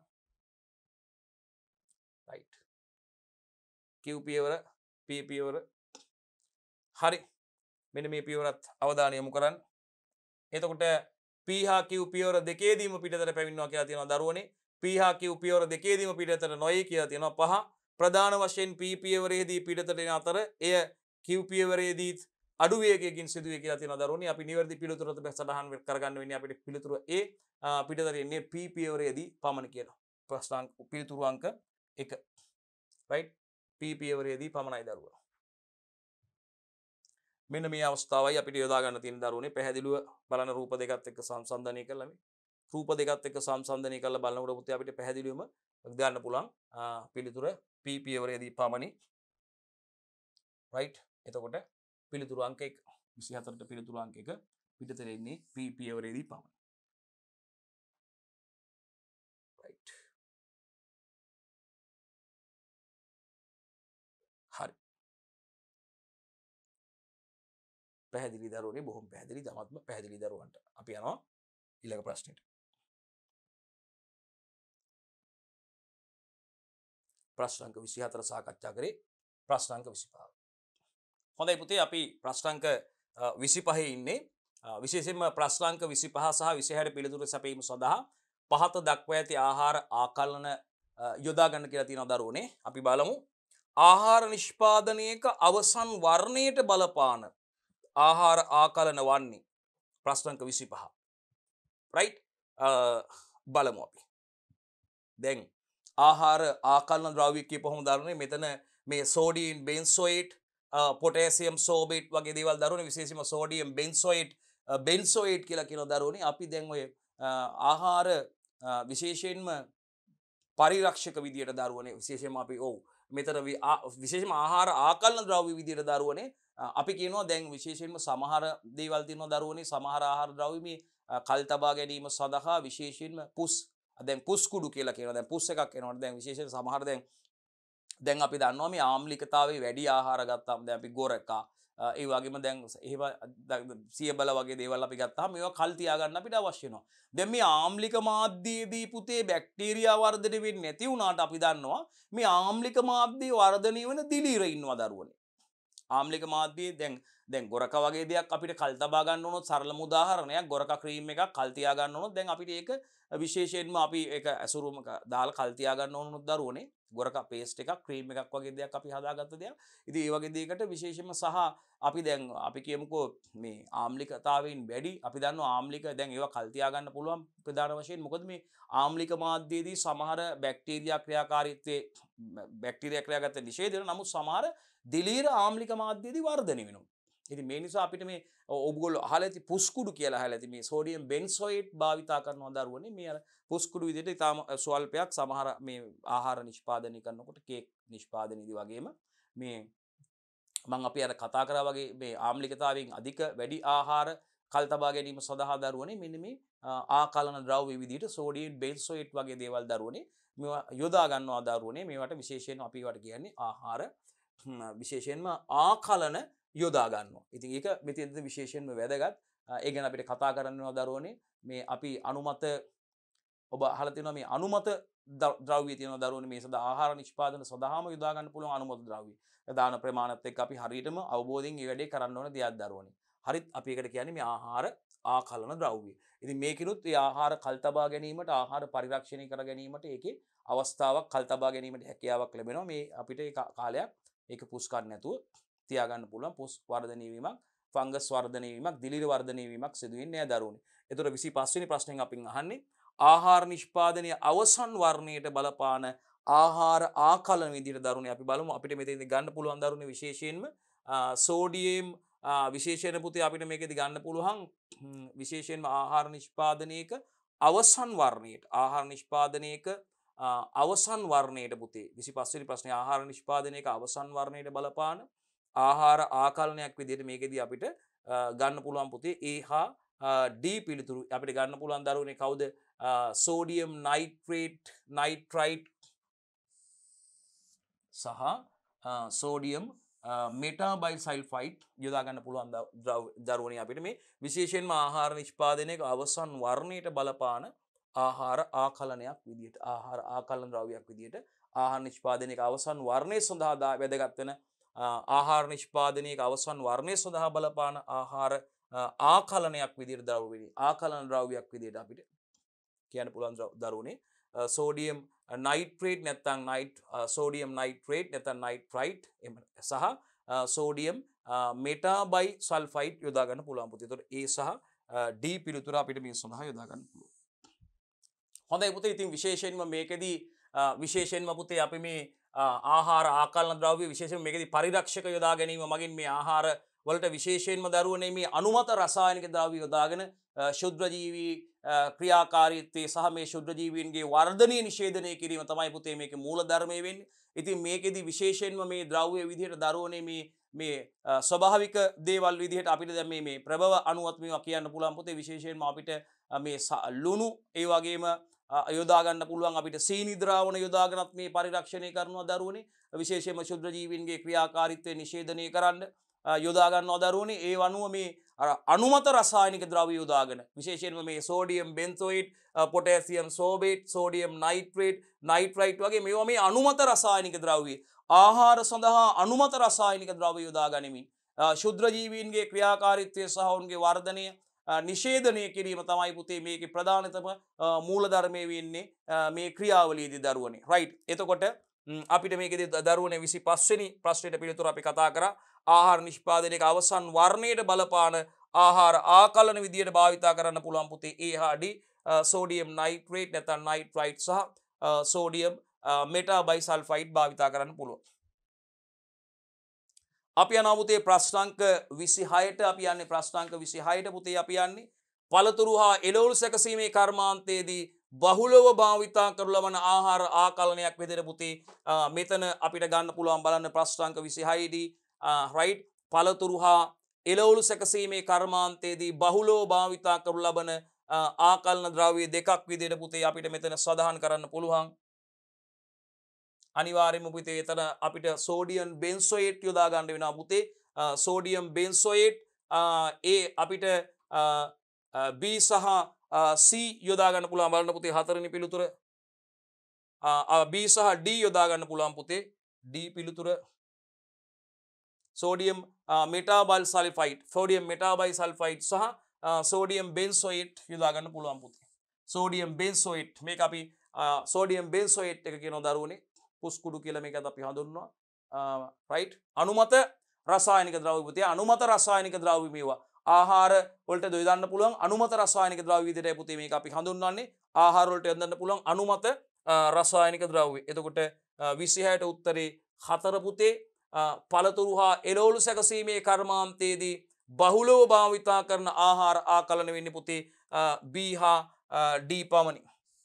A: රයිට්. Q පියවර P පියවර හරි. මෙන්න මේ පියවරත් අවධානය යොමු කරන්න. එතකොට P හා Q පියවර දෙකේදීම පිටතට පැමිණෙනවා කියලා තියෙනවා දරුවනේ. P හා Q පියවර දෙකේදීම පිටතට නොයේ කියලා තියෙනවා. පහ ප්‍රධාන වශයෙන් P පියවරේදී පිටතට එන අතර එය Q පියවරේදී අඩු වේගයකින් සිදුවේ කියලා තියෙනවා දරුවනේ. අපි නිවැරදි පිළිතුරට සටහන් කරගන්න වෙන්නේ අපිට පිළිතුර A පිටතට එන්නේ P පියවරේදී පමණ කියලා. ප්‍රශ්නාංක පිළිතුරු අංක එක. රයිට්. P පියවරේදී පමණයි දරුවා. මෙන්න මේ අවස්ථාවයි අපිට යොදා ගන්න තියෙන දරුවනේ පැහැදිලිව බලන රූප දෙකත් එක්ක සංසන්දනය කළා මේ රූප දෙකත් එක්ක සංසන්දනය කරලා බලනකොට පුතේ අපිට පැහැදිලිවම ගන්න පුළුවන් පිළිතුර P පියවරේදී පමණි right එතකොට පිළිතුරු අංක එක විසිහතරට පිළිතුරු අංක එක පිටතට එන්නේ P පියවරේදී පමණි right හරි පැහැදිලි දරුවනේ බොහොම පැහැදිලි දමත්ම පැහැදිලි දරුවන්ට අපි යනවා ඊළඟ ප්‍රශ්නෙට ප්‍රශ්න අංක විසිහතර සාකච්ඡා කරේ ප්‍රශ්න අංක විසිපහ හොඳයි පුතේ අපි ප්‍රශ්න අංක විසිපහේ ඉන්නේ විශේෂයෙන්ම ප්‍රශ්න අංක විසිපහ සහ විසිහට පිළිතුරු සැපීම සඳහා පහත දක්වා ඇති ආහාර ආකලන යොදා ගන්න කියලා තියෙනවා දරුවනේ අපි බලමු ආහාර නිෂ්පාදනයක අවසන් වර්ණයට බලපාන ආහාර ආකලන වන්නේ ප්‍රශ්න අංක විසිපහ right බලමු අපි දැන් ආහාර ආකලන ද්‍රව්‍ය කියපුවම දරුවනේ මෙතන මේ සෝඩියම් බෙන්සෝයේට් පොටෑසියම් සෝබේට් වගේ දේවල් දරුවනේ විශේෂයෙන්ම සෝඩියම් බෙන්සෝයේට් බෙන්සෝයේට් කියලා කියන දරුවනේ අපි දැන් ඔය ආහාර විශේෂයෙන්ම පරිරක්ෂක විදියට දරුවනේ විශේෂයෙන්ම අපි ඔව් මෙතන විශේෂයෙන්ම ආහාර ආකලන ද්‍රව්‍ය විදියට දරුවනේ අපි කියනවා දැන් විශේෂයෙන්ම සමහර දේවල් තියෙනවා දරුවනේ සමහර ආහාර ද්‍රව්‍ය මේ කල් තබා ගැනීම සඳහා විශේෂයෙන්ම පුස් දැන් පුස් කුඩු කියලා කියනවා දැන් පුස් එකක් එනවනේ දැන් විශේෂයෙන් සමහර දැන් දැන් අපි දන්නවා මේ ආම්ලිකතාවයේ වැඩි ආහාර ගත්තාම දැන් අපි ගොරකා ඒ වගේම දැන් එහෙම සියබල වගේ දේවල් අපි ගත්තාම මේවා කල් තියා ගන්න අපිට අවශ්‍ය වෙනවා. දැන් මේ ආම්ලික මාධ්‍යයේදී පුතේ බැක්ටීරියා වර්ධනය වෙන්නේ නැති වුණාට අපි දන්නවා මේ ආම්ලික මාධ්‍යය වර්ධනය වෙන දිලීර ඉන්නවා දරුවනේ. ආම්ලික මාධ්‍යයේ දැන් දැන් ගොරක වගේ දෙයක් අපිට කල් තබා ගන්න උනොත් සරලම උදාහරණයක් ගොරක ක්‍රීම් එකක් කල් තියා ගන්න උනොත් දැන් අපිට ඒක විශේෂයෙන්ම අපි ඒක ඇසුරුමක දාලා කල් තියා ගන්න ඕනුත් දරුවනේ ගොරක පේස්ට් එකක් ක්‍රීම් එකක් වගේ දෙයක් අපි හදාගත්ත දෙයක්. ඉතින් ඒ වගේ දෙයකට විශේෂයෙන්ම සහ අපි දැන් අපි කියමුකෝ මේ ආම්ලිකතාවයෙන් වැඩි අපි දන්නවා ආම්ලික දැන් ඒවා කල් තියා ගන්න පුළුවන් ප්‍රධාන වශයෙන් මොකද මේ ආම්ලික මාධ්‍යයේදී සමහර බැක්ටීරියා ක්‍රියාකාරීත්වයේ බැක්ටීරියා ක්‍රියාගත නිෂේධ වෙන නමුත් සමහර දිලීර ආම්ලික මාධ්‍යයේදී වර්ධනය වෙනවා. ඉතින් මේ නිසා අපිට මේ ඔයගොල්ලෝ අහලා ඇති පුස්කුඩු කියලා අහලා ඇති මේ සෝඩියම් බෙන්සෝයේට් භාවිතා කරනවා දරුවනේ මේ අර පුස්කුඩු විදිහට ඉතාම ස්වල්පයක් සමහර මේ ආහාර නිෂ්පාදනය කරනකොට කේක් නිෂ්පාදනයේදී වගේම මේ මම අපි අර කතා කරා වගේ මේ ආම්ලිකතාවයෙන් අධික වැඩි ආහාර කල් තබා ගැනීම සඳහා දරුවනේ මෙන්න මේ ආකලන ද්‍රව්‍ය විදිහට සෝඩියම් බෙන්සෝයේට් වගේ දේවල් දරුවනේ මේවා යොදා ගන්නවා දරුවනේ මේවට විශේෂයෙන් අපි වට කියන්නේ ආහාර විශේෂයෙන්ම ආකලන යොදා ගන්නවා. ඉතින් ඒක මෙතනදී විශේෂයෙන්ම වැදගත්. ඒ ගැන අපිට කතා කරන්නවා දරුවනේ මේ අපි අනුමත ඔබ අහලා තියෙනවා මේ අනුමත ද්‍රව්‍ය තියෙනවා දරුවනේ මේ සඳහා ආහාර නිෂ්පාදන සඳහාම යොදා ගන්න පුළුවන් අනුමත ද්‍රව්‍ය. දාන ප්‍රමාණත් එක්ක අපි හරියටම අවබෝධයෙන් මේ වැඩේ කරන්න ඕන දෙයක් දරුවනේ. හරිත් අපි ඒකට කියන්නේ මේ ආහාර ආකලන ද්‍රව්‍ය. ඉතින් මේකිනුත් මේ ආහාර කල් තබා ගැනීමට ආහාර පරිරක්ෂණය කර ගැනීමට ඒකේ අවස්ථාවක් කල් තබා ගැනීමට හැකියාවක් ලැබෙනවා. මේ අපිට ඒ කාලයක් ඒක පුස් ගන්න නැතුව තියාගන්න පුළුවන් පුස් වර්ධනය වීමක් ෆංගස් වර්ධනය වීමක් දිලීර වර්ධනය වීමක් සිදු වෙන්නේ නැහැ දරුවනේ. එතකොට විසිපහ වෙනි ප්‍රශ්නෙන් අපින් අහන්නේ ආහාර නිෂ්පාදනයේ අවසන් වර්ණයට බලපාන ආහාර ආකලන විදිහට දරුවනේ අපි බලමු අපිට මෙතෙන්දී ගන්න පුළුවන් දරුවනේ විශේෂයෙන්ම සෝඩියම් විශේෂයෙන් පුතේ අපිට මේකෙදි ගන්න පුළුවන් විශේෂයෙන්ම ආහාර නිෂ්පාදනයේක අවසන් වර්ණයට ආහාර නිෂ්පාදනයේක අවසන් වර්ණයට පුතේ විසිපහ වෙනි ප්‍රශ්නේ ආහාර නිෂ්පාදනයේක අවසන් වර්ණයට බලපාන ආහාර ආකලනයක් විදිහට මේකෙදී අපිට ගන්න පුළුවන් පුතේ A හා D පිළිතුරු අපිට ගන්න පුළුවන් දරුවනේ කවුද සෝඩියම් නයිට්‍රේට් නයිට්‍රයිට් සහ සෝඩියම් මෙටාබයිසල්ෆයිඩ් යොදා ගන්න පුළුවන් දරුවනේ අපිට මේ විශේෂයෙන්ම ආහාර නිෂ්පාදනයේක අවසන් වර්ණයට බලපාන ආහාර ආකලනයක් විදිහට ආහාර ආකලන ද්‍රව්‍යයක් විදිහට ආහාර නිෂ්පාදනයේක අවසන් වර්ණය සඳහා වැදගත් වෙන ආහාර නිෂ්පාදනයේක අවසන් වර්ණය සඳහා බලපාන ආහාර ආකලනයක් විදිහට ද්‍රව්‍ය ආකලන ද්‍රව්‍යයක් විදිහට අපිට කියන්න පුළුවන් දරුවනේ සෝඩියම් නයිට්‍රේට් නැත්නම් නයිට් සෝඩියම් නයිට්‍රේට් නැත්නම් නයිට්‍රයිට් සහ සෝඩියම් මෙටාබයිසල්ෆයිඩ් යොදා ගන්න පුළුවන් පුතේ. ඒතකොට A සහ D පිළිතුර අපිට මේ සඳහා යොදා ගන්න පුළුවන්. හොඳයි පුතේ. ඉතින් විශේෂයෙන්ම මේකෙදී විශේෂයෙන්ම පුතේ අපි මේ ආහාර ආකලන ද්‍රව්‍ය විශේෂයෙන් මේකෙදී පරිරක්ෂක යොදා ගැනීම මගින් මේ ආහාර වලට විශේෂයෙන්ම දරුවනේ මේ අනුමත රසායනික ද්‍රව්‍ය යොදාගෙන ශුද්‍ර ජීවී ක්‍රියාකාරීත්වයේ සහ මේ ශුද්‍ර ජීවීන්ගේ වර්ධනය නිෂේධනය කිරීම තමයි පුතේ මේකේ මූල ධර්මය වෙන්නේ. ඉතින් මේකෙදි විශේෂයෙන්ම මේ ද්‍රව්‍ය විදිහට දරුවනේ මේ මේ ස්වභාවික දේවල් විදිහට අපිට දැන් මේ මේ ප්‍රබව අණුවත් මේවා කියන්න පුළුවන් පුතේ. විශේෂයෙන්ම අපිට මේ ලුණු ඒ වගේම යොදා ගන්න පුළුවන් අපිට සීනි ද්‍රාවණ යොදාගෙනත් මේ පරිරක්ෂණය කරනවා දරුවනේ. විශේෂයෙන්ම ශුද්‍ර ජීවීන්ගේ ක්‍රියාකාරීත්වය නිෂේධනය කරන්න යොදා ගන්නවා දරුවනේ. ඒ වනුව මේ අනුමත රසායනික ද්‍රව්‍ය යොදාගෙන විශේෂයෙන්ම මේ sodium benzoate, potassium sorbate, sodium nitrate, nitrite වගේ මේවා මේ අනුමත රසායනික ද්‍රව්‍ය ආහාර සඳහා අනුමත රසායනික ද්‍රව්‍ය යොදා ගනිමින් ශුද්‍ර ජීවීන්ගේ ක්‍රියාකාරීත්වය සහ ඔවුන්ගේ වර්ධනය නිෂේධනය කිරීම තමයි පුතේ මේකේ ප්‍රධානතම මූලධර්මය වෙන්නේ මේ ක්‍රියාවලියේදී දරුවනේ. රයිට්. එතකොට අපිට මේකේදී දරුවනේ විසිපහ වෙනි ප්‍රශ්නෙට පිළිතුර අපි කතා කරා. ආහාර නිෂ්පාදනයේක අවසන් වර්ණයට බලපාන ආහාර ආකලන විදියට භාවිතා කරන්න පුළුවන් පුතේ A හා D, සෝඩියම් නයිට්‍රේට් නැත්නම් නයිට්‍රයිට් සහ සෝඩියම් මෙටාබයිසල්ෆයිඩ් භාවිතා කරන්න පුළුවන්. අපි යනවා පුතේ ප්‍රශ්නාංක විසිහයට. අපි යන්නේ ප්‍රශ්නාංක විසිහයට පුතේ. අපි යන්නේ පළතුරු හා එළවලු සැකසීමේ කර්මාන්තයේදී බහුලව භාවිතා කරන ලබන ආහාර ආකලනයක් විදිහට පුතේ මෙතන අපිට ගන්න පුළුවන් බලන්න ප්‍රශ්නාංක විසිහය දී රයිට් පළතුරු හා එළවලු සැකසීමේ කර්මාන්තයේදී බහුලව භාවිතා කරන ලබන ආකලන ද්‍රව්‍ය දෙකක් විදිහට පුතේ අපිට මෙතන සඳහන් කරන්න පුළුවන්. අනිවාර්යයෙන්ම පුතේ එතන අපිට සෝඩියම් බෙන්සෝයේට් යොදා ගන්න වෙනවා පුතේ. සෝඩියම් බෙන්සෝයේට් ඒ අපිට B සහ C යොදා ගන්න පුළුවන් බලන්න පුතේ හතරවෙනි පිළිතුර. B සහ D යොදා ගන්න පුළුවන් පුතේ. D පිළිතුර සෝඩියම් මෙටාබයිසල්ෆයිඩ්, සෝඩියම් මෙටාබයිසල්ෆයිඩ් සහ සෝඩියම් බෙන්සෝයේට් යොදා ගන්න පුළුවන් පුතේ. සෝඩියම් බෙන්සෝයේට් මේක අපි සෝඩියම් බෙන්සෝයේට් එක කියනවා දරුවනේ. පුස්කුඩු කියලා මේකත් අපි හඳුන්වනවා. රයිට්. අනුමත රසායනික ද්‍රව්‍ය පුතේ. අනුමත රසායනික ද්‍රව්‍ය මේවා ආහාර වලට යොදන්න පුළුවන් අනුමත රසායනික ද්‍රව්‍ය විදිහට පුතේ මේක අපි හඳුන්වන්නේ. ආහාර වලට යොදන්න පුළුවන් අනුමත රසායනික ද්‍රව්‍ය. එතකොට විසිහයට උත්තරේ හතර පුතේ. පළතුරු හා එළවලු සැකසීමේ කර්මාන්තයේදී බහුලව භාවිතා කරන ආහාර ආකලන වෙන්නේ පුතේ B හා D පමණි.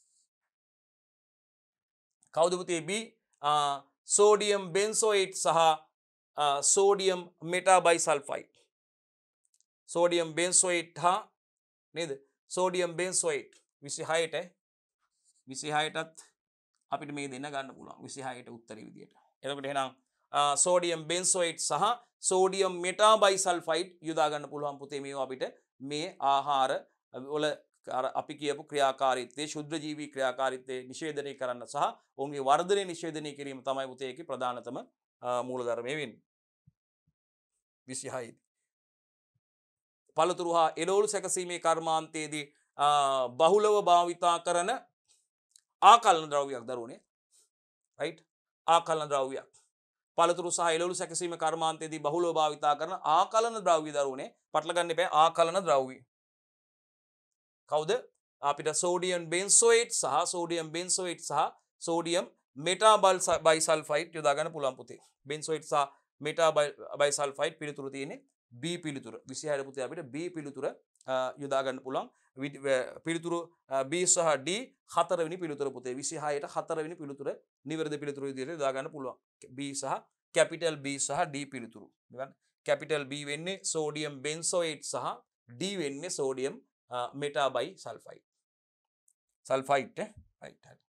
A: කවුද පුතේ B? සෝඩියම් බෙන්සෝයේට් සහ සෝඩියම් මෙටාබයිසල්ෆයිඩ්. සෝඩියම් බෙන්සෝයේට් හා නේද? සෝඩියම් බෙන්සෝයේට් විසිහයට විසිහයටත් අපිට මේ දෙන්න ගන්න පුළුවන්. විසිහයට උත්තරේ විදියට. එතකොට එහෙනම් සෝඩියම් බෙන්සෝයේට් සහ සෝඩියම් මෙටාබයිසල්ෆයිඩ් යොදා ගන්න පුළුවන් පුතේ මේවා අපිට මේ ආහාර වල අපි කියපු ක්‍රියාකාරීත්වයේ ශුද්ධ ජීවී ක්‍රියාකාරීත්වයේ නිෂේධනය කරන්න සහ ඔවුන්ගේ වර්ධනය නිෂේධනය කිරීම තමයි පුතේ ඒකේ ප්‍රධානතම මූලධර්මය වෙන්නේ. විසිහය පළතුරු හා එළවලු සැකසීමේ කර්මාන්තයේදී බහුලව භාවිතා කරන ආකලන ද්‍රව්‍යයක් දරුවනේ. රයිට්. ආකලන ද්‍රව්‍යයක්. පළතුරු සහ එළවලු සැකසීමේ කර්මාන්තයේදී බහුලව භාවිතා කරන ආකලන ද්‍රව්‍ය දරුවනේ. පටල ගන්න එපා ආකලන ද්‍රව්‍ය. කවුද? අපිට සෝඩියම් බෙන්සෝයේට් සහ සෝඩියම් බෙන්සෝයේට් සහ සෝඩියම් මෙටාබයිසල්ෆයිඩ් යොදා ගන්න පුළුවන් පුතේ. බෙන්සෝයේට් සහ මෙටාබයිසල්ෆයිඩ් පිළිතුරු තියෙන්නේ B පිළිතුර. විසිහය පුතේ අපිට B පිළිතුර යොදා ගන්න පුළුවන්. පිළිතුරු B සහ D හතරවෙනි පිළිතුර පුතේ. විසිහයට හතරවෙනි පිළිතුර නිවැරදි පිළිතුරු විදිහට යොදා ගන්න පුළුවන්. B සහ කැපිටල් B සහ D පිළිතුරු. බලන්න. කැපිටල් B වෙන්නේ සෝඩියම් බෙන්සෝයේට් සහ D වෙන්නේ සෝඩියම් මෙටාබයිසල්ෆයිඩ්. සල්ෆයිඩ් ඈ. රයිට්. හරි.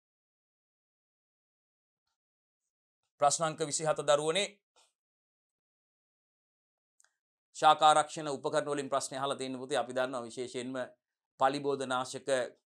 A: ප්‍රශ්නාංක විසිහත දරුවනේ ශාකාරක්ෂණ උපකරණ වලින් ප්‍රශ්න අහලා තියෙන පුතේ. අපි දන්නවා විශේෂයෙන්ම පලිබෝධනාශක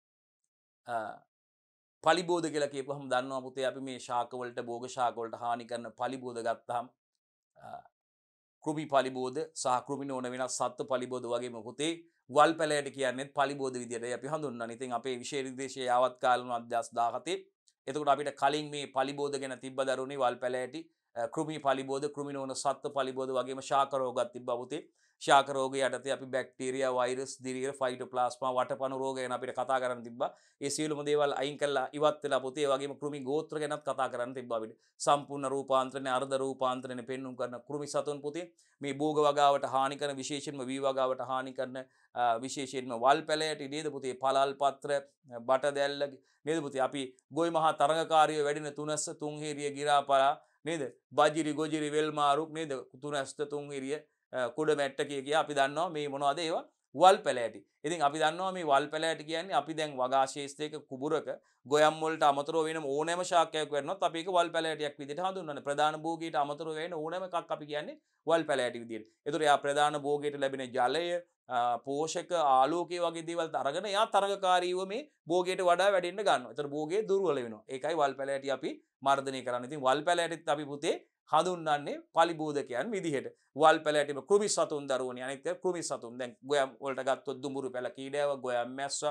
A: පලිබෝධ කියලා කියපුවහම දන්නවා පුතේ අපි මේ ශාක වලට භෝග ශාක වලට හානි කරන පලිබෝධ ගත්තාම කෘමි පලිබෝධ සහ කෘමි නොවන වෙනස් සත්ත්ව පලිබෝධ වගේම පුතේ වල් පැලයට කියන්නේ පලිබෝධ විදියටයි අපි හඳුන්වන්නේ. ඉතින් අපේ විශේෂ නිර්දේශයේ යාවත් කාලන අධ්‍යාස දාහතේ එතකොට අපිට කලින් මේ පලිබෝධ ගැන තිබ්බ දරුවනේ වල් පැලයටි කෘමි පලිබෝධ කෘමි නොවන සත්ත්ව පලිබෝධ වගේම ශාක රෝගත් තිබ්බා පුතේ. ශාක රෝගය යටතේ අපි බැක්ටීරියා වෛරස් දිරිය ෆයිටෝප්ලාස්මා වටපණු රෝග ගැන අපිට කතා කරන්න තිබ්බා. ඒ සියලුම දේවල් අයින් කරලා ඉවත් වෙලා පුතේ ඒ වගේම කෘමි ගෝත්‍ර ගැනත් කතා කරන්න තිබ්බා අපිට. සම්පූර්ණ රූපාන්තරණය අර්ධ රූපාන්තරණය පෙන්වුම් කරන කෘමි සතුන් පුතේ. මේ භෝග වගාවට හානි කරන විශේෂයෙන්ම වී වගාවට හානි කරන විශේෂයෙන්ම වල් පැලයට නේද පුතේ පළල් පත්‍ර බට දැල්ල නේද පුතේ අපි ගොයි මහා තරඟකාරිය වැඩින තුනස්ස තුන්හිරිය ගිරාපරා නේද බජිරි ගොජිරි වෙල්මාරුක් නේද තුනස්ත තුන්හිරිය කුඩ මැට්ට කිය කිය අපි දන්නවා මේ මොනවද ඒවා වල් පැලෑටි. ඉතින් අපි දන්නවා මේ වල් පැලෑටි කියන්නේ අපි දැන් වගා ශේෂ්ත්‍රයක කුඹුරක ගොයම් වලට අමතරව වෙන ඕනෑම ශාකයක් වෙන්නොත් අපි ඒක වල් පැලෑටියක් විදිහට හඳුන්වන්නේ. ප්‍රධාන භෝගයට අමතරව වෙන ඕනෑම එකක් අපි කියන්නේ වල් පැලෑටි විදිහට. ඒතර යා ප්‍රධාන භෝගයට ලැබෙන ජලය පෝෂක ආලෝකයේ වගේ දේවල් අරගෙන එයා තරඟකාරීව මේ භෝගයට වඩා වැඩෙන්න ගන්නවා. ඒතර භෝගය දුර්වල වෙනවා. ඒකයි වල් පැලෑටි අපි මර්ධනය කරන්නේ. ඉතින් වල් පැලෑටිත් අපි පුතේ හඳුන්වන්නේ පලිබෝධකයන් විදිහට. වල් පැලෑටිම කෘමි සතුන් දරුවනේ. අනිත් ඒවා කෘමි සතුන්. දැන් ගොයම් වලට ගත්තොත් දුඹුරු පැල කීඩෑව, ගොයම් මැස්සා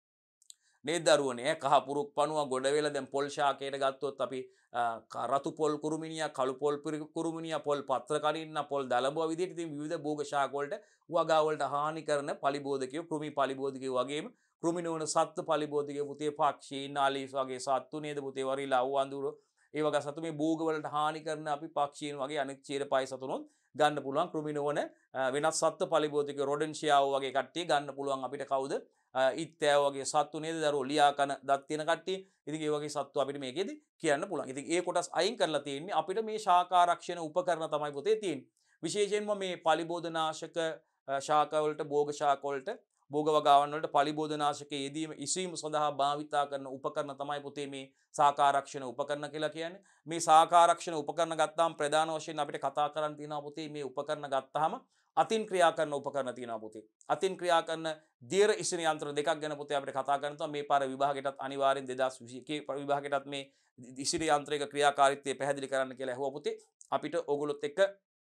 A: මේ දරුවනේ කහ පුරුක් පණුව ගොඩ වෙලා දැන් පොල් ශාකයට ගත්තොත් අපි රතු පොල් කුරුමිනියා, කළු පොල් කුරුමිනියා, පොල් පත්‍ර කරින්න, පොල් දලබුව විදිහට ඉතින් විවිධ භෝග ශාක වලට වගා වලට හානි කරන පලිබෝධකයෝ, කෘමි පලිබෝධකයෝ වගේම කෘමි නොවන සත්ත්ව පලිබෝධකයෝ පුතේ පක්ෂී, නාලීස් වගේ සත්තු නේද පුතේ වරිලා අවුවඳුර ඒ වගේ සතු මේ භෝග වලට හානි කරන අපි පක්ෂීන් වගේ අනෙක් චීරපයි සතුනොත් ගන්න පුළුවන්. කෘමි නොවන වෙනත් සත්ත්ව පලිබෝධකයෝ රොඩෙන්ෂියාව වගේ කට්ටිය ගන්න පුළුවන් අපිට. කවුද? ඉත්තෑව වගේ සත්තු නේද දරුවෝ ලියා කන දත් තියෙන කට්ටිය. ඉතින් ඒ වගේ සත්තු අපිට මේකෙදි කියන්න පුළුවන්. ඉතින් ඒ කොටස් අයින් කරලා තියෙන්නේ අපිට මේ ශාක ආරක්ෂණ උපකරණ තමයි පුතේ තියෙන්නේ. විශේෂයෙන්ම මේ පලිබෝධනාශක ශාක වලට, භෝග ශාක වලට, භෝග වගාවන් වලට පලිබෝධනාශක යෙදීම ඉසීම සඳහා භාවිතා කරන උපකරණ තමයි පුතේ මේ ශාක ආරක්ෂණ උපකරණ කියලා කියන්නේ. මේ ශාක ආරක්ෂණ උපකරණ ගත්තාම ප්‍රධාන වශයෙන් අපිට කතා කරන්න තියෙනවා පුතේ මේ උපකරණ ගත්තාම අතින් ක්‍රියා කරන උපකරණ තියෙනවා පුතේ. අතින් ක්‍රියා කරන දියර ඉසින යන්ත්‍ර දෙකක් ගැන පුතේ අපිට කතා කරනවා. මේ පාර විභාගයටත් අනිවාර්යෙන් දෙදාස් විසි එකේ විභාගයටත් මේ ඉසින යන්ත්‍රයක ක්‍රියාකාරීත්වය පැහැදිලි කරන්න කියලා ඇහුවා පුතේ. අපිට ඕගොල්ලොත් එක්ක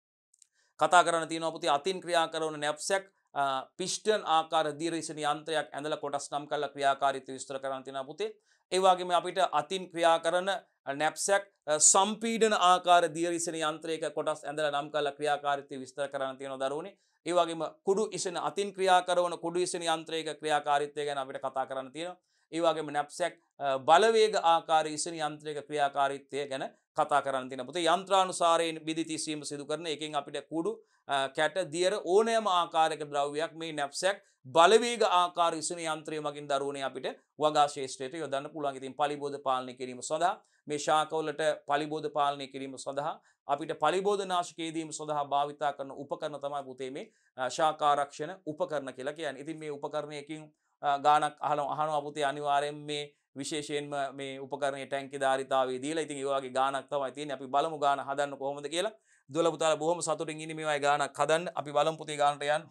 A: කතා කරන්න තියෙනවා පුතේ අතින් ක්‍රියා කරන නැප්සැක් පිස්ටන් ආකාර දියර ඉසින යන්ත්‍රයක් ඇඳලා කොටස් නම් කරලා ක්‍රියාකාරීත්වය විස්තර කරන්න තියෙනවා පුතේ. ඒ වගේම අපිට අතින් ක්‍රියා කරන නැප්සැක් සම්පීඩන ආකාර දියර ඉසින යන්ත්‍රයක කොටස් ඇඳලා නම් කරලා ක්‍රියාකාරීත්වය විස්තර කරන්න තියෙනවා දරුවනේ. ඒ වගේම කුඩු ඉසින අතින් ක්‍රියා කරන කුඩු ඉසින යන්ත්‍රයක ක්‍රියාකාරීත්වය ගැන අපිට කතා කරන්න තියෙනවා. ඒ වගේම නැප්සැක් බලවේග ආකාර ඉසින යන්ත්‍රයක ක්‍රියාකාරීත්වය ගැන කතා කරන්න තියෙනවා. පුතේ යන්ත්‍රානුසාරයෙන් බිදි තිසීම සිදු කරන එකෙන් අපිට කුඩු කැට දියර ඕනෑම ආකාරයක ද්‍රව්‍යයක් මේ නැප්සැක් බලවේග ආකාර ඉසින යන්ත්‍රය මගින් දරුවනේ අපිට වගා ශේෂ්ත්‍රයට යොදන්න පුළුවන්. ඉතින් පලිබෝධ පාලනය කිරීම සඳහා මේ ශාකවලට පලිබෝධ පාලනය කිරීම සඳහා අපිට පලිබෝධ නාශක යෙදීම සඳහා භාවිතා කරන උපකරණ තමයි පුතේ මේ ශාක ආරක්ෂණ උපකරණ කියලා කියන්නේ. ඉතින් මේ උපකරණයකින් ගානක් අහනවා අහනවා පුතේ අනිවාර්යෙන් මේ විශේෂයෙන්ම මේ උපකරණයේ ටැංකි ධාරිතාවයේ දීලා. ඉතින් ඒ වගේ ගානක් තමයි තියෙන්නේ. අපි බලමු ගාන හදන්න කොහොමද කියලා. දොළ පුතාලා බොහොම සතුටින් ඉන්නේ මේ වගේ ගානක් හදන්න. අපි බලමු පුතේ ගානට යන්න.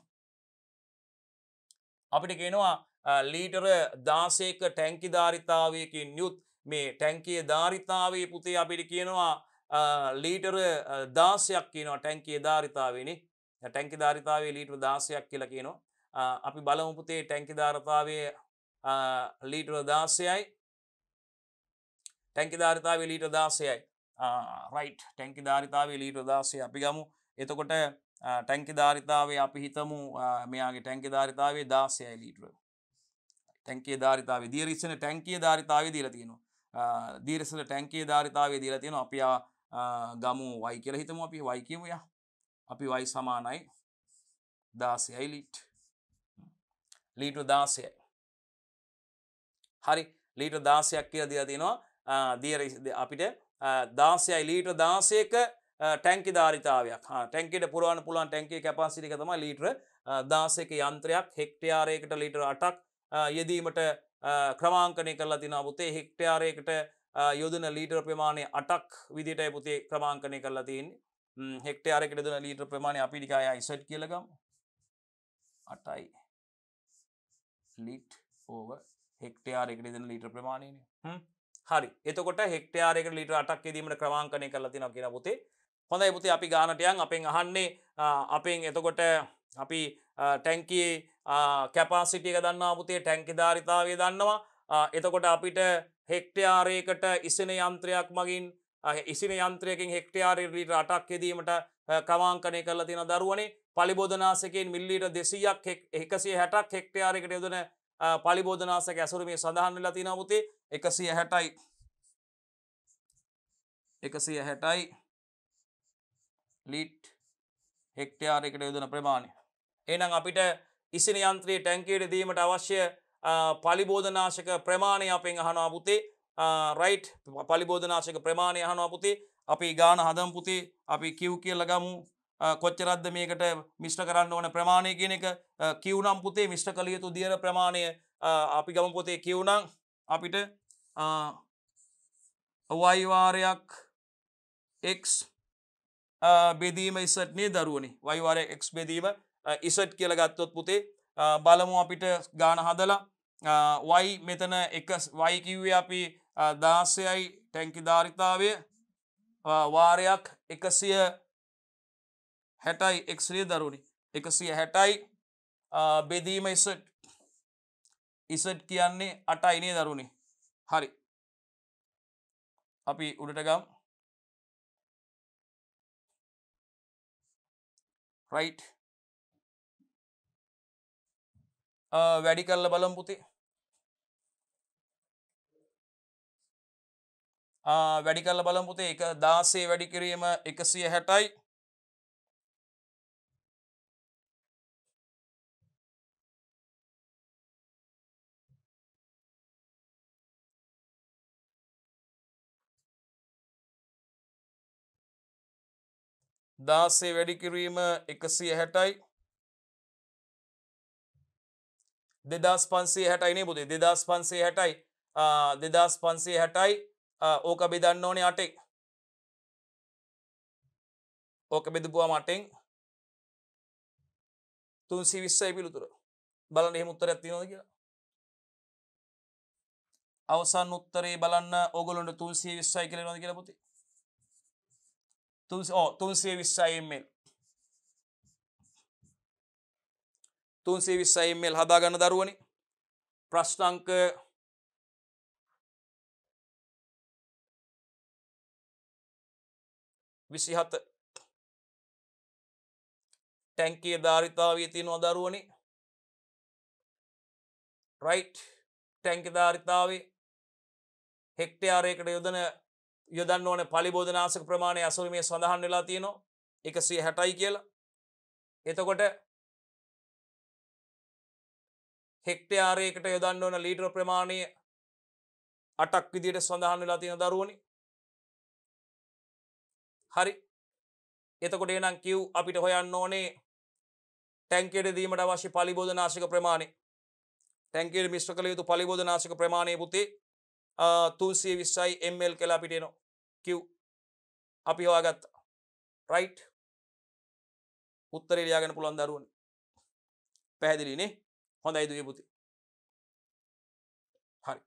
A: අපිට කියනවා ලීටර දාසයක ටැංකි ධාරිතාවයකින් යුත් මේ ටැංකියේ ධාරිතාවයේ පුතේ අපිට කියනවා ලීටර දාසයක් කියනවා ටැංකියේ ධාරිතාවයනේ. ටැංකි ධාරිතාවයේ ලීටර දාසයක් කියලා කියනවා. අපි බලමු පුතේ ටැංකි ධාරිතාවයේ ලීටර දාසයයි ටැංකි ධාරිතාවයේ ලීටර දාසයයි රයිට් ටැංකි ධාරිතාවයේ ලීටර දාසය අපි ගමු. එතකොට ටැංකි ධාරිතාවයේ අපි හිතමු මෙයාගේ ටැංකි ධාරිතාවයේ දාසයයි ලීටර. ටැංකියේ ධාරිතාවයේ දියර ඉස්සන ටැංකියේ ධාරිතාවය දීලා තියෙනවා. දියර ඉස්සන ටැංකියේ ධාරිතාවය දීලා තියෙනවා. අපි ගමු y කියලා හිතමු. අපි y කියමු යා. අපි y සමානයි දාසයයි ලීටර. ලීටර දාසයයි. හරි ලීටර දාසයක් කියලා දීලා තියෙනවා. දියර අපිට දාසයයි ලීටර දාසයක ටැංකි ධාරිතාවයක්. ටැංකියට පුරවන්න පුළුවන් ටැංකියේ කැපාසිටි එක තමයි ලීටර දාසයක යන්ත්‍රයක්. හෙක්ටයාරයකට ලීටර අටක් යෙදීමට ක්‍රමාංකනය කරලා තිනවා පුතේ. හෙක්ටයාරයකට යොදන ලීටර ප්‍රමාණය අටක් විදිහටයි පුතේ ක්‍රමාංකනය කරලා තියෙන්නේ. හෙක්ටයාරයකට යොදන ලීටර ප්‍රමාණය අපි ටික අය ඉසට් කියලා ගමු. අටයි ලිට් ඕවර් හෙක්ටයාරයකට යොදන ලීටර ප්‍රමාණයනේ. හ්ම් හරි. එතකොට හෙක්ටයාරයකට ලීටර අටක් යෙදීමට ක්‍රමාංකනය කරලා තිනවා කියන පුතේ. හොඳයි පුතේ අපි ගානට යන් අපෙන් අහන්නේ අපෙන් එතකොට අපි ටැංකියේ කැපාසිටි එක දන්නවා පුතේ. ටැංකි ධාරිතාවය දන්නවා. එතකොට අපිට හෙක්ටයාරයකට ඉසෙන යන්ත්‍රයක් මගින් ඉසින යන්ත්‍රයකින් හෙක්ටයාරයට ලීටර් අටක් යෙදීමට ක්‍රමාංකනය කරලා තියෙන දරුවනේ පලිබෝධනාසකයෙන් මිල්ලීටර් දෙසීයක් එකසිය හැටක් හෙක්ටයාරයකට යොදන පලිබෝධනාසක ඇසුරු මේ සඳහන් වෙලා තියෙනවා පුතේ එකසිය හැටයි එකසිය හැටයි ලීට් හෙක්ටයාරයකට යොදන ප්‍රමාණය. එහෙනම් අපිට ඉසින යන්ත්‍රයේ ටැංකියට දීමට අවශ්‍ය පලිබෝධනාශක ප්‍රමාණය අපෙන් අහනවා පුතේ. රයිට් පලිබෝධනාශක ප්‍රමාණය අහනවා පුතේ. අපි ගාන හදමු පුතේ. අපි Q කියලා ගමු. කොච්චරක්ද මේකට මිශ්‍ර කරන්න ඕන ප්‍රමාණය කියන එක Q නම් පුතේ මිශ්‍ර කළ යුතු දියර ප්‍රමාණය අපි ගමු පුතේ Q නම් අපිට y වාරයක් x බෙදීම z නේ දරුවනේ. y වාරයක් x බෙදීම z කියලා ගත්තොත් පුතේ බලමු අපිට ගාන හදලා y මෙතන එක y කිව්වේ අපි දාසයයි ටැංකි ධාරිතාවය වාරයක් එකසිය හැටයි x නේ දරුවනේ. එකසිය හැටයි බෙදීම z z කියන්නේ අටයි නේ දරුවනේ. හරි. අපි උඩට ගමු. right වැඩි කරලා බලමු පුතේ. වැඩි කරලා බලමු පුතේ. එක දාසය වැඩි කිරීම එකසිය හැටයි දාසය වැඩි කිරීම එකසිය හැටයි දෙදාස් පන්සිය හැටයි නේ පුතේ. දෙදාස් පන්සිය හැටයි දෙදාස් පන්සිය හැටයි ඕක බෙදන්න ඕනේ අටෙන්. ඕක බෙදපුවාම අටෙන් තුන්සිය විස්සයි පිළිතුර. බලන්න එහෙම උත්තරයක් තියෙනවද කියලා. අවසන් උත්තරේ බලන්න ඕගොල්ලන්ට තුන්සිය විස්සයි කියලා එනවද කියලා පුතේ. තුන්සිය විස්සයි ml තුන්සිය විස්සයි ml හදාගන්න දරුවනේ. ප්‍රශ්න අංක විසිහත ටැංකියේ ධාරිතාවය තියෙනවා දරුවනේ. රයිට් ටැංකි ධාරිතාවේ හෙක්ටයාරයකට යොදන යොදන්න ඕන පලිබෝධනාශක ප්‍රමාණය අසුරු මේ සඳහන් වෙලා තියෙනවා එකසිය හැටයි කියලා. එතකොට හෙක්ටයාරයකට යොදන්න ඕන ලීටර් ප්‍රමාණය අටක් විදිහට සඳහන් වෙලා තියෙන දරුවනේ. හරි. එතකොට එහෙනම් Q අපිට හොයන්න ඕනේ ටැංකියට දීමට අවශ්‍ය පලිබෝධනාශක ප්‍රමාණය. ටැංකියට මිශ්‍ර කළ යුතු පලිබෝධනාශක ප්‍රමාණය පුතේ තුන්සිය විස්සයි ml කියලා අපිට එනවා. Q අපි හොයාගත්තා. රයිට්. උත්තරේ ලියාගන්න පුළුවන් දරුවනේ. පැහැදිලි නේ? හොඳයි දුවේ පුතේ. හරි.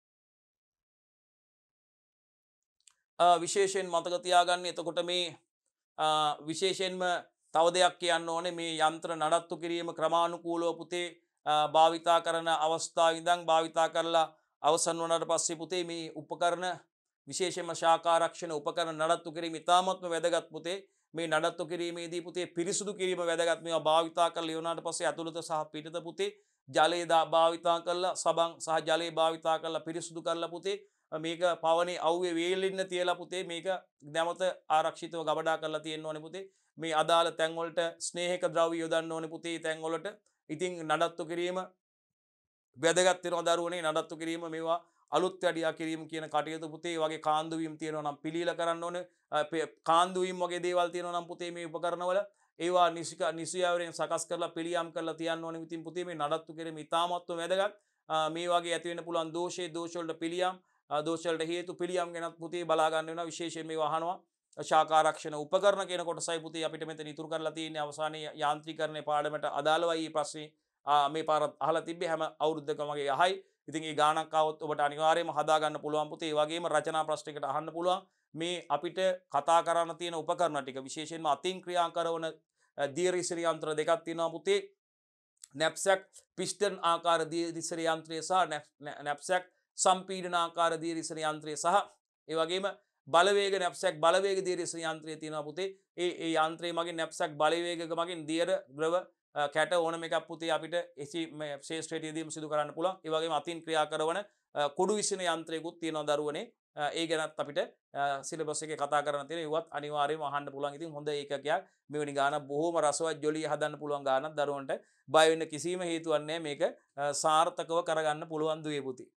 A: විශේෂයෙන් මතක තියාගන්න. එතකොට මේ විශේෂයෙන්ම තව දෙයක් කියන්න ඕනේ මේ යන්ත්‍ර නඩත්තු කිරීම ක්‍රමානුකූලව පුතේ භාවිතා කරන අවස්ථාව ඉඳන් භාවිතා කරලා අවසන් වුණාට පස්සේ පුතේ මේ උපකරණ විශේෂයෙන්ම ශාකාරක්ෂණ උපකරණ නඩත්තු කිරීම ඉතාමත්ම වැදගත් පුතේ. මේ නඩත්තු කිරීමේදී පුතේ පිරිසුදු කිරීම වැදගත්. මේවා භාවිතා කරලා ඉවරනාට පස්සේ ඇතුළත සහ පිටත පුතේ ජලය භාවිතා කරලා සබන් සහ ජලය භාවිතා කරලා පිරිසුදු කරලා පුතේ මේක පවනේ අවුවේ වේලින්න තියලා පුතේ මේක නැවත ආරක්ෂිතව ගබඩා කරලා තියෙන්න ඕනේ පුතේ. මේ අදාළ තැන් වලට ස්නේහක ද්‍රව්‍ය යොදන්න ඕනේ පුතේ තැන් වලට. ඉතින් නඩත්තු කිරීම වැදගත් වෙනවා දරුවනේ. නඩත්තු කිරීම මේවා අලුත් වැඩියා කිරීම කියන කටයුතු පුතේ. ඒ වගේ කාන්දු වීම තියෙනවා නම් පිළිල කරන්න ඕනේ. කාන්දු වීම වගේ දේවල් තියෙනවා නම් පුතේ මේ උපකරණවල ඒවා නිසික නිසියාවරෙන් සකස් කරලා පිළියම් කරලා තියන්න ඕනේ. ඉතින් පුතේ මේ නඩත්තු කිරීම ඉතාමත්ම වැදගත්. මේ වගේ ඇති වෙන්න පුළුවන් දෝෂේ දෝෂ වලට පිළියම් දෝෂ වලට හේතු පිළියම් ගැනත් පුතේ බලා ගන්න වෙනවා. විශේෂයෙන් මේවා අහනවා. ශාකාරක්ෂණ උපකරණ කියන කොටසයි පුතේ අපිට මෙතන ඉතුරු කරලා තියෙන්නේ. අවසානයේ යාන්ත්‍රීකරණයේ පාඩමට අදාළවයි මේ ප්‍රශ්නේ මේ පාර අහලා තිබ්බේ. හැම අවුරුද්දකම වගේ අහයි. ඉතින් ඒ ගානක් ආවොත් ඔබට අනිවාර්යයෙන්ම හදා ගන්න පුළුවන් පුතේ. ඒ වගේම රචනා ප්‍රශ්නයකට අහන්න පුළුවන්. මේ අපිට කතා කරන්න තියෙන උපකරණ ටික විශේෂයෙන්ම අතින් ක්‍රියා කරන දියරිසිරි යන්ත්‍ර දෙකක් තියෙනවා පුතේ. නැප්සැක් පිස්ටන් ආකාර දියරිසිරි යන්ත්‍රය සහ නැප්සැක් සම්පීඩන ආකාර දියරිසිරි යන්ත්‍රය සහ ඒ වගේම බලවේග නැප්සැක් බලවේග දියරිස යන්ත්‍රය තියෙනවා පුතේ. ඒ ඒ යන්ත්‍රය මගින් නැප්සැක් බලවේගක මගින් දියර ද්‍රව කැට ඕනම එකක් පුතේ අපිට එසි මේ ශේෂ්ත්‍රයට යෙදීම සිදු කරන්න පුළුවන්. ඒ වගේම අතින් ක්‍රියා කරන කුඩු විසින යන්ත්‍රයකුත් තියෙනවා දරුවනේ. ඒ ගැනත් අපිට සිලබස් එකේ කතා කරන්න තියෙනවා. ඒවත් අනිවාර්යයෙන්ම අහන්න පුළුවන්. ඉතින් හොඳ ඒකකයක්. මෙවැනි ගානක් බොහොම රසවත් ජොලිය හදන්න පුළුවන් ගානක් දරුවන්ට බය වෙන්න කිසිම හේතුවක් නැහැ. මේක සාර්ථකව කරගන්න පුළුවන් දුවේ පුතේ.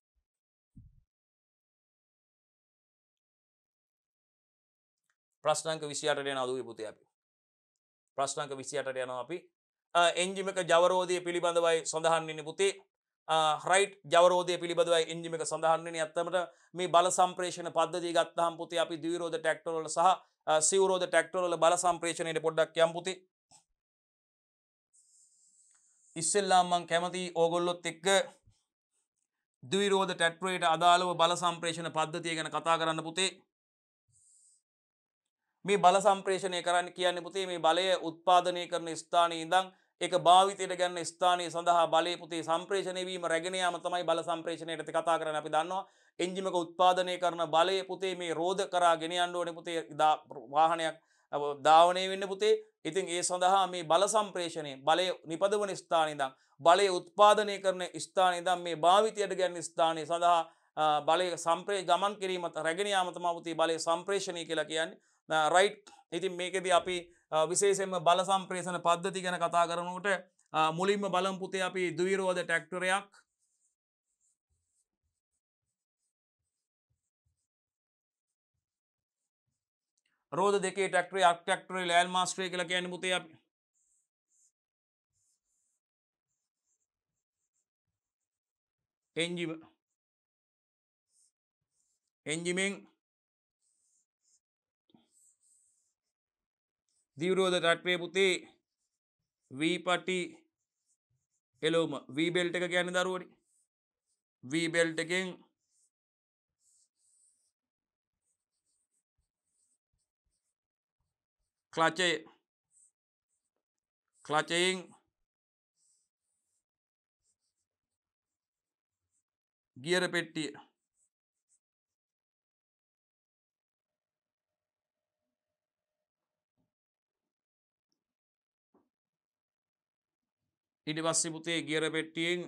A: ප්‍රශ්නාංක විසිඅටට යනවා දුවේ පුතේ අපි. ප්‍රශ්නාංක විසිඅටට යනවා අපි. එන්ජිම එක ජවරෝධය පිළිබඳවයි සඳහන් වෙන්නේ පුතේ. රයිට් ජවරෝධය පිළිබඳවයි එන්ජිම එක සඳහන් වෙන්නේ. අත්තමට මේ බල සම්ප්‍රේෂණ පද්ධතිය ගත්තාම පුතේ අපි ද්විරෝධ ට්‍රැක්ටර් වල සහ සිවුරෝධ ට්‍රැක්ටර් වල බල සම්ප්‍රේෂණයට පොඩ්ඩක් යමු පුතේ. ඉස්සෙල්ලාම මම කැමති ඕගොල්ලොත් එක්ක ද්විරෝධ ට්‍රැක්ටරයට අදාළව බල සම්ප්‍රේෂණ පද්ධතිය ගැන කතා කරන්න පුතේ. මේ බල සම්ප්‍රේෂණය කරන්න කියන්නේ පුතේ මේ බලය උත්පාදනය කරන ස්ථානයේ ඉඳන් ඒක භාවිතයට ගන්න ස්ථානයේ සඳහා බලය පුතේ සම්ප්‍රේෂණය වීම රැගෙන යාම තමයි බල සම්ප්‍රේෂණයට කතා කරන්නේ. අපි දන්නවා එන්ජිම එක උත්පාදනය කරන බලය පුතේ මේ රෝධ කරා ගෙන යන්න ඕනේ පුතේ වාහනයක් ධාවනය වෙන්න පුතේ. ඉතින් ඒ සඳහා මේ බල සම්ප්‍රේෂණය බලය නිපදවන ස්ථානයේ ඉඳන් බලය උත්පාදනය කරන ස්ථානයේ ඉඳන් මේ භාවිතයට ගන්න ස්ථානයේ සඳහා බලය සම්ප්‍රේ ගමන් කිරීමත් රැගෙන යාම තමයි පුතේ බලය සම්ප්‍රේෂණය කියලා කියන්නේ. රයිට්. ඉතින් මේකෙදී අපි විශේෂයෙන්ම බල සම්ප්‍රේෂණ පද්ධති ගැන කතා කරනකොට මුලින්ම බලමු පුතේ අපි ද්විරෝධ ට්‍රැක්ටරයක් රෝධ දෙකේ ට්‍රැක්ටරේ අක් ට්‍රැක්ටරේ ලෑන් මාස්ටරය කියලා කියන්නේ පුතේ අපි. එන්ජිම එන්ජිමෙන් ද්විරෝධ ට්‍රැක්ටරේ පුතේ V පටි එළවුම V බෙල්ට් එක කියන්නේ දරුවනි. V බෙල්ට් එකෙන් ක්ලචය ක්ලචයෙන් ගියර පෙට්ටිය ඊට පස්සේ පුතේ ගියර පෙට්ටියෙන්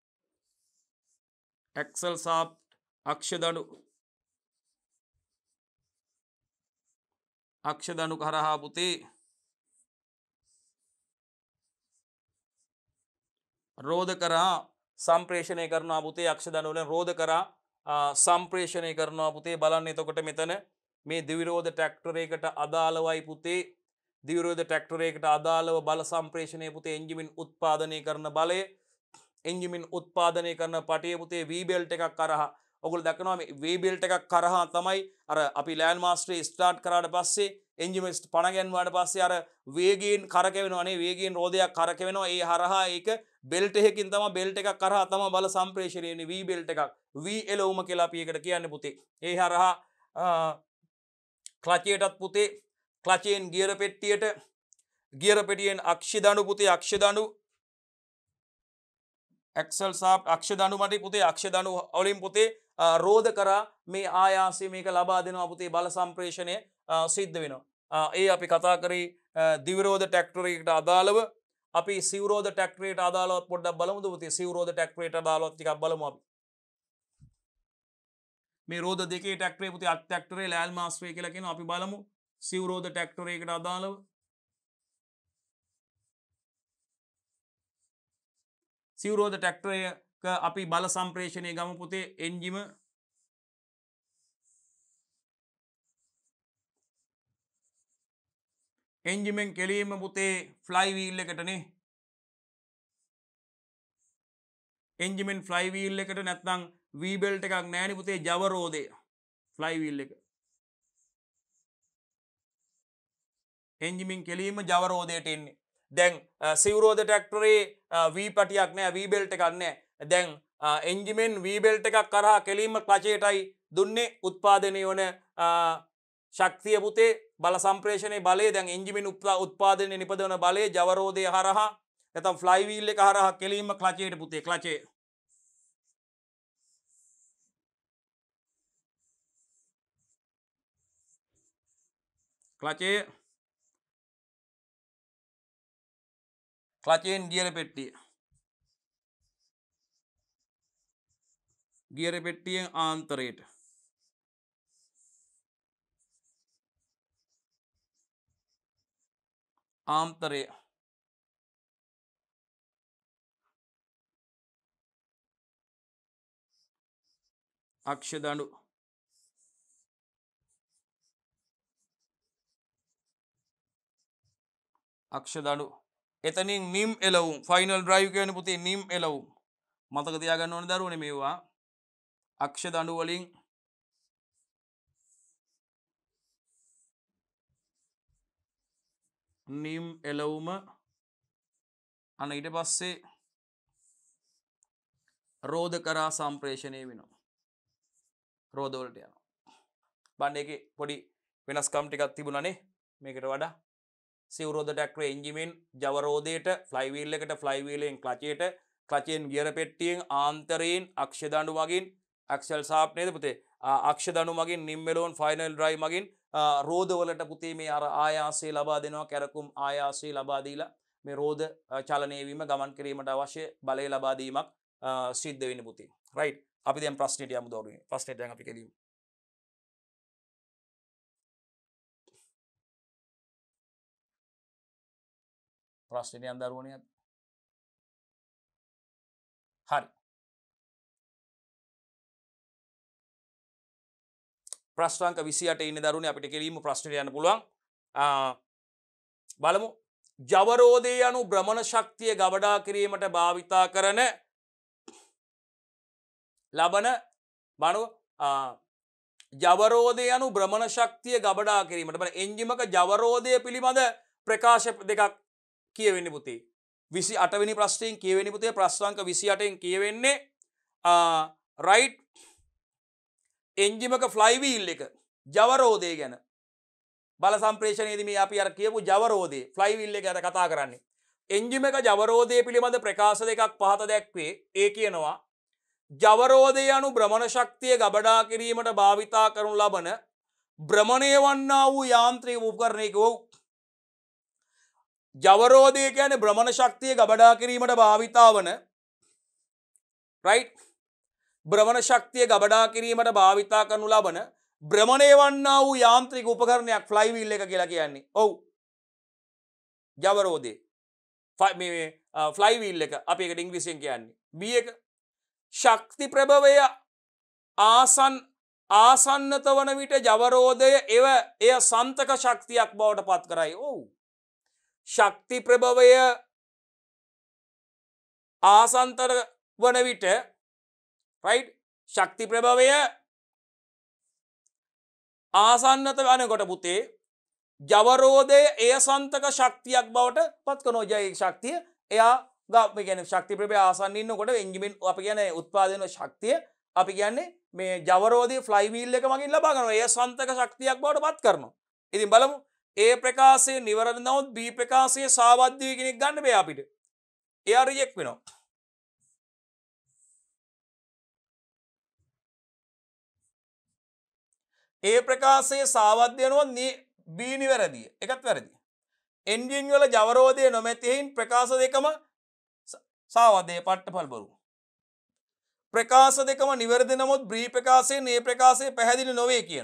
A: ඇක්සල් සාප් අක්ෂ දණු අක්ෂ දණු කරහා පුතේ රෝධ කරා සම්ප්‍රේෂණය කරනවා පුතේ. අක්ෂ දණු වලින් රෝධ කරා සම්ප්‍රේෂණය කරනවා පුතේ. බලන්න එතකොට මෙතන මේ ද්විරෝධ ට්‍රැක්ටරයකට අදාළවයි පුතේ ද්විරෝධ ට්‍රැක්ටරයකට අදාළව බල සම්ප්‍රේෂණය පුතේ එන්ජිමින් උත්පාදනය කරන බලය එන්ජිමින් උත්පාදනය කරන පටිය පුතේ V බෙල්ට් එකක් කරහා ඔගොල්ලෝ දක්වනවා මේ V බෙල්ට් එකක් කරහා තමයි අර අපි ලෑන්ඩ් මාස්ටරේ ස්ටාර්ට් කරාට පස්සේ එන්ජිම පණ ගැන්වුවාට පස්සේ අර වේගයෙන් කරකැවෙනවා නේ වේගයෙන් රෝදයක් කරකැවෙනවා. ඒ හරහා ඒක බෙල්ට් එකකින් තමයි බෙල්ට් එකක් කරහා තමයි බල සම්ප්‍රේෂණය වෙන්නේ. V බෙල්ට් එකක් V එළවුම කියලා අපි ඒකට කියන්නේ පුතේ. ඒ හරහා ක්ලචයටත් පුතේ ක්ලචයෙන් ගියර පෙට්ටියට ගියර පෙට්ටියෙන් අක්ෂ දණු පුතේ අක්ෂ දණු ඇක්සල් සාප් අක්ෂ දණු මටි පුතේ අක්ෂ දණු වලින් පුතේ රෝධ කරා මේ ආයාසය මේක ලබා දෙනවා පුතේ බල සම්ප්‍රේෂණය සිද්ධ වෙනවා. ඒ අපි කතා කරේ ද්විරෝධ ට්‍රැක්ටරයකට අදාළව. අපි සිවුරෝධ ට්‍රැක්ටරයට අදාළව පොඩ්ඩක් බලමුද පුතේ. සිවුරෝධ ට්‍රැක්ටරයට අදාළව ටිකක් බලමු අපි. මේ රෝධ දෙකේ ට්‍රැක්ටරේ පුතේ අක් ට්‍රැක්ටරේ ලෑල් මාස්ටරේ කියලා කියනවා. අපි බලමු සිවුරෝධ ට්‍රැක්ටරයකට අදාළව සිවුරෝධ ට්‍රැක්ටරයක අපි බල සම්ප්‍රේෂණය ගමු පුතේ. එන්ජිම එන්ජිමෙන් කෙලීම පුතේ ෆ්ලයි වීල් එකටනේ. එන්ජිමෙන් ෆ්ලයි වීල් එකට නැත්නම් V බෙල්ට් එකක් නැහැනේ පුතේ ජවරෝධය ෆ්ලයි වීල් එක. එන්ජිමින් කෙලීම ජවරෝධයට එන්නේ. දැන් සිවුරෝධ ට්‍රැක්ටරේ V පටියක් නැහැ V බෙල්ට් එකක් නැහැ. දැන් එන්ජිමෙන් V බෙල්ට් එකක් කරහා කෙලීම ක්ලචයටයි දුන්නේ උත්පාදනය වන ශක්තිය පුතේ බල සම්ප්‍රේෂණයේ බලය. දැන් එන්ජිමින් උත්පාදනය නිපදවන බලය ජවරෝධය හරහා නැත්නම් ෆ්ලයි වීල් එක හරහා කෙලීම ක්ලචයට පුතේ ක්ලචය ක්ලචේ ක්ලචෙන් ගියර පෙට්ටිය ගියර පෙට්ටියෙන් ආන්තරයට ආන්තරය අක්ෂ දඬු අක්ෂ දඬු එතනින් නිම් එලවුම් ෆයිනල් ඩ්‍රයිව් කියන පුතේ නිම් එලවුම් මතක තියාගන්න ඕන දරුවනේ මේවා අක්ෂ දඬු වලින් නිම් එලවුම අන්න ඊට පස්සේ රෝධ කරා සම්ප්‍රේෂණය වෙනවා රෝධ වලට යනවා බණ්ඩ එකේ පොඩි වෙනස්කම් ටිකක් තිබුණානේ මේකට වඩා සිවුරෝධ ට්‍රැක්ටරේ එන්ජිමෙන් ජව රෝධයට ෆ්ලයි වීල් එකට ෆ්ලයි වීලෙන් ක්ලචයට ක්ලචෙන් ගියර පෙට්ටියෙන් ආන්තරයෙන් අක්ෂ දඬු මගින් ඇක්සල් ශාෆ්ට් නේද පුතේ අක්ෂ දඬු මගින් නිම් එලවුම් ෆයිනල් ඩ්‍රයිව් මගින් රෝධ වලට පුතේ මේ අර ආයාසය ලබා දෙනවා කැරකුම් ආයාසය ලබා දීලා මේ රෝධ චලනය වීම ගමන් කිරීමට අවශ්‍ය බලය ලබා දීමක් සිද්ධ වෙන්නේ පුතේ රයිට් අපි දැන් ප්‍රශ්නෙට යමු දරුවනේ ප්‍රශ්නෙට දැන් අපි කෙලිමු ප්‍රශ්නෙට යන්න දරුවනේ හරි ප්‍රශ්නාංක විසිඅට ඉන්න දරුවනේ අපිට කෙලිමු ප්‍රශ්නෙට යන්න පුළුවන් බලමු ජවරෝධය යනු භ්‍රමණ ශක්තිය ගබඩා කිරීමට භාවිතා කරන ලබන බණු ජවරෝධය යනු භ්‍රමණ ශක්තිය ගබඩා කිරීමට බල එන්ජිමක ජවරෝධය පිළිබඳ ප්‍රකාශ දෙකක් කියවෙන්නේ පුතේ විසි අටවෙනි ප්‍රශ්නයෙන් කියවෙන්නේ පුතේ ප්‍රශ්නාංක විසිඅටෙන් කියවෙන්නේ රයිට් එන්ජිමක ෆ්ලයි වීල් එක ජවරෝධය ගැන බල සම්ප්‍රේෂණයේදී මේ අපි අර කියපු ජවරෝධය ෆ්ලයි වීල් එක ගැන කතා කරන්නේ එන්ජිමක ජවරෝධය පිළිබඳ ප්‍රකාශ දෙකක් පහත දැක්වේ ඒ කියනවා ජවරෝධය යනු භ්‍රමණ ශක්තිය ගබඩා කිරීමට භාවිතා කරනු ලබන භ්‍රමණය වන්නා වූ යාන්ත්‍රික උපකරණයක වූ ජවරෝධය කියන්නේ භ්‍රමණ ශක්තිය ගබඩා කිරීමට භාවිතා වන රයිට් භ්‍රමණ ශක්තිය ගබඩා කිරීමට භාවිතා කරනු ලබන භ්‍රමණය වන්නා වූ යාන්ත්‍රික උපකරණයක් ෆ්ලයි වීල් එක කියලා කියන්නේ ඔව් ජවරෝධය මේ ෆ්ලයි වීල් එක අපි ඒකට ඉංග්‍රීසියෙන් කියන්නේ බී එක ශක්ති ප්‍රභවය ආසන් ආසන්නත වන විට ජවරෝධය එව එය සන්තක ශක්තියක් බවට පත් කරයි ඔව් ශක්ති ප්‍රභවය ආසන්තර වන විට රයිට් ශක්ති ප්‍රභවය ආසන්නත වනකොට පුතේ ජවරෝධය එය සන්තක ශක්තියක් බවට පත් කරනවා ජය ශක්තිය එයා ගා කියන්නේ ශක්ති ප්‍රභවය ආසන්න ඉන්නකොට එන්ජිමෙන් අපි කියන්නේ උත්පාදන ශක්තිය අපි කියන්නේ මේ ජවරෝධය ෆ්ලයි වීල් එක මගින් ලබා ගන්නවා එය සන්තක ශක්තියක් බවට පත් කරනවා ඉතින් බලමු ඒ ප්‍රකාශය නිවැරදි නමුත් බී ප්‍රකාශය සාවද්‍ය කෙනෙක් ගන්න බෑ අපිට එයා රිජෙක්ට් වෙනවා ඒ ප්‍රකාශයේ සාවද්‍ය වෙනොත් බී නිවැරදිය එකත් වැරදි එන්ජින් වල ජවරෝධය නොමැති හේයින් ප්‍රකාශ දෙකම සාවද්‍ය පට්ටපල් බරු ප්‍රකාශ දෙකම නිවැරදි නමුත් බී ප්‍රකාශයෙන් ඒ ප්‍රකාශය පැහැදිලි නොවේ කියන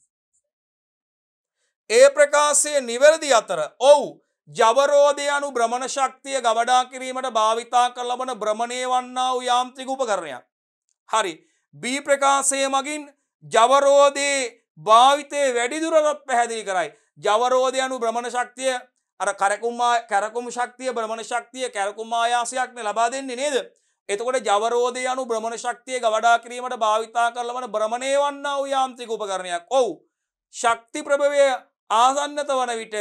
A: ඒ ප්‍රකාශය නිවැරදි අතර ඔව් ජවරෝධය අනු භ්‍රමණ ශක්තිය ගබඩා කිරීමට භාවිතා කර ලබන භ්‍රමණය වන්නා වූ යාන්ත්‍රික උපකරණයක් හරි බී ප්‍රකාශය මගින් ජවරෝධයේ භාවිතය වැඩි දුරටත් පැහැදිලි කරයි ජවරෝධය අනු භ්‍රමණ ශක්තිය අර කරකුම් කරකුම් ශක්තිය භ්‍රමණ ශක්තිය කරකුම් ආයාසයක් නේ ලබා දෙන්නේ නේද එතකොට ජවරෝධය අනු භ්‍රමණ ශක්තිය ගබඩා කිරීමට භාවිතා කර ලබන භ්‍රමණය වන්නා වූ යාන්ත්‍රික උපකරණයක් ඔව් ශක්ති ප්‍රභවය ආසන්නත වන විට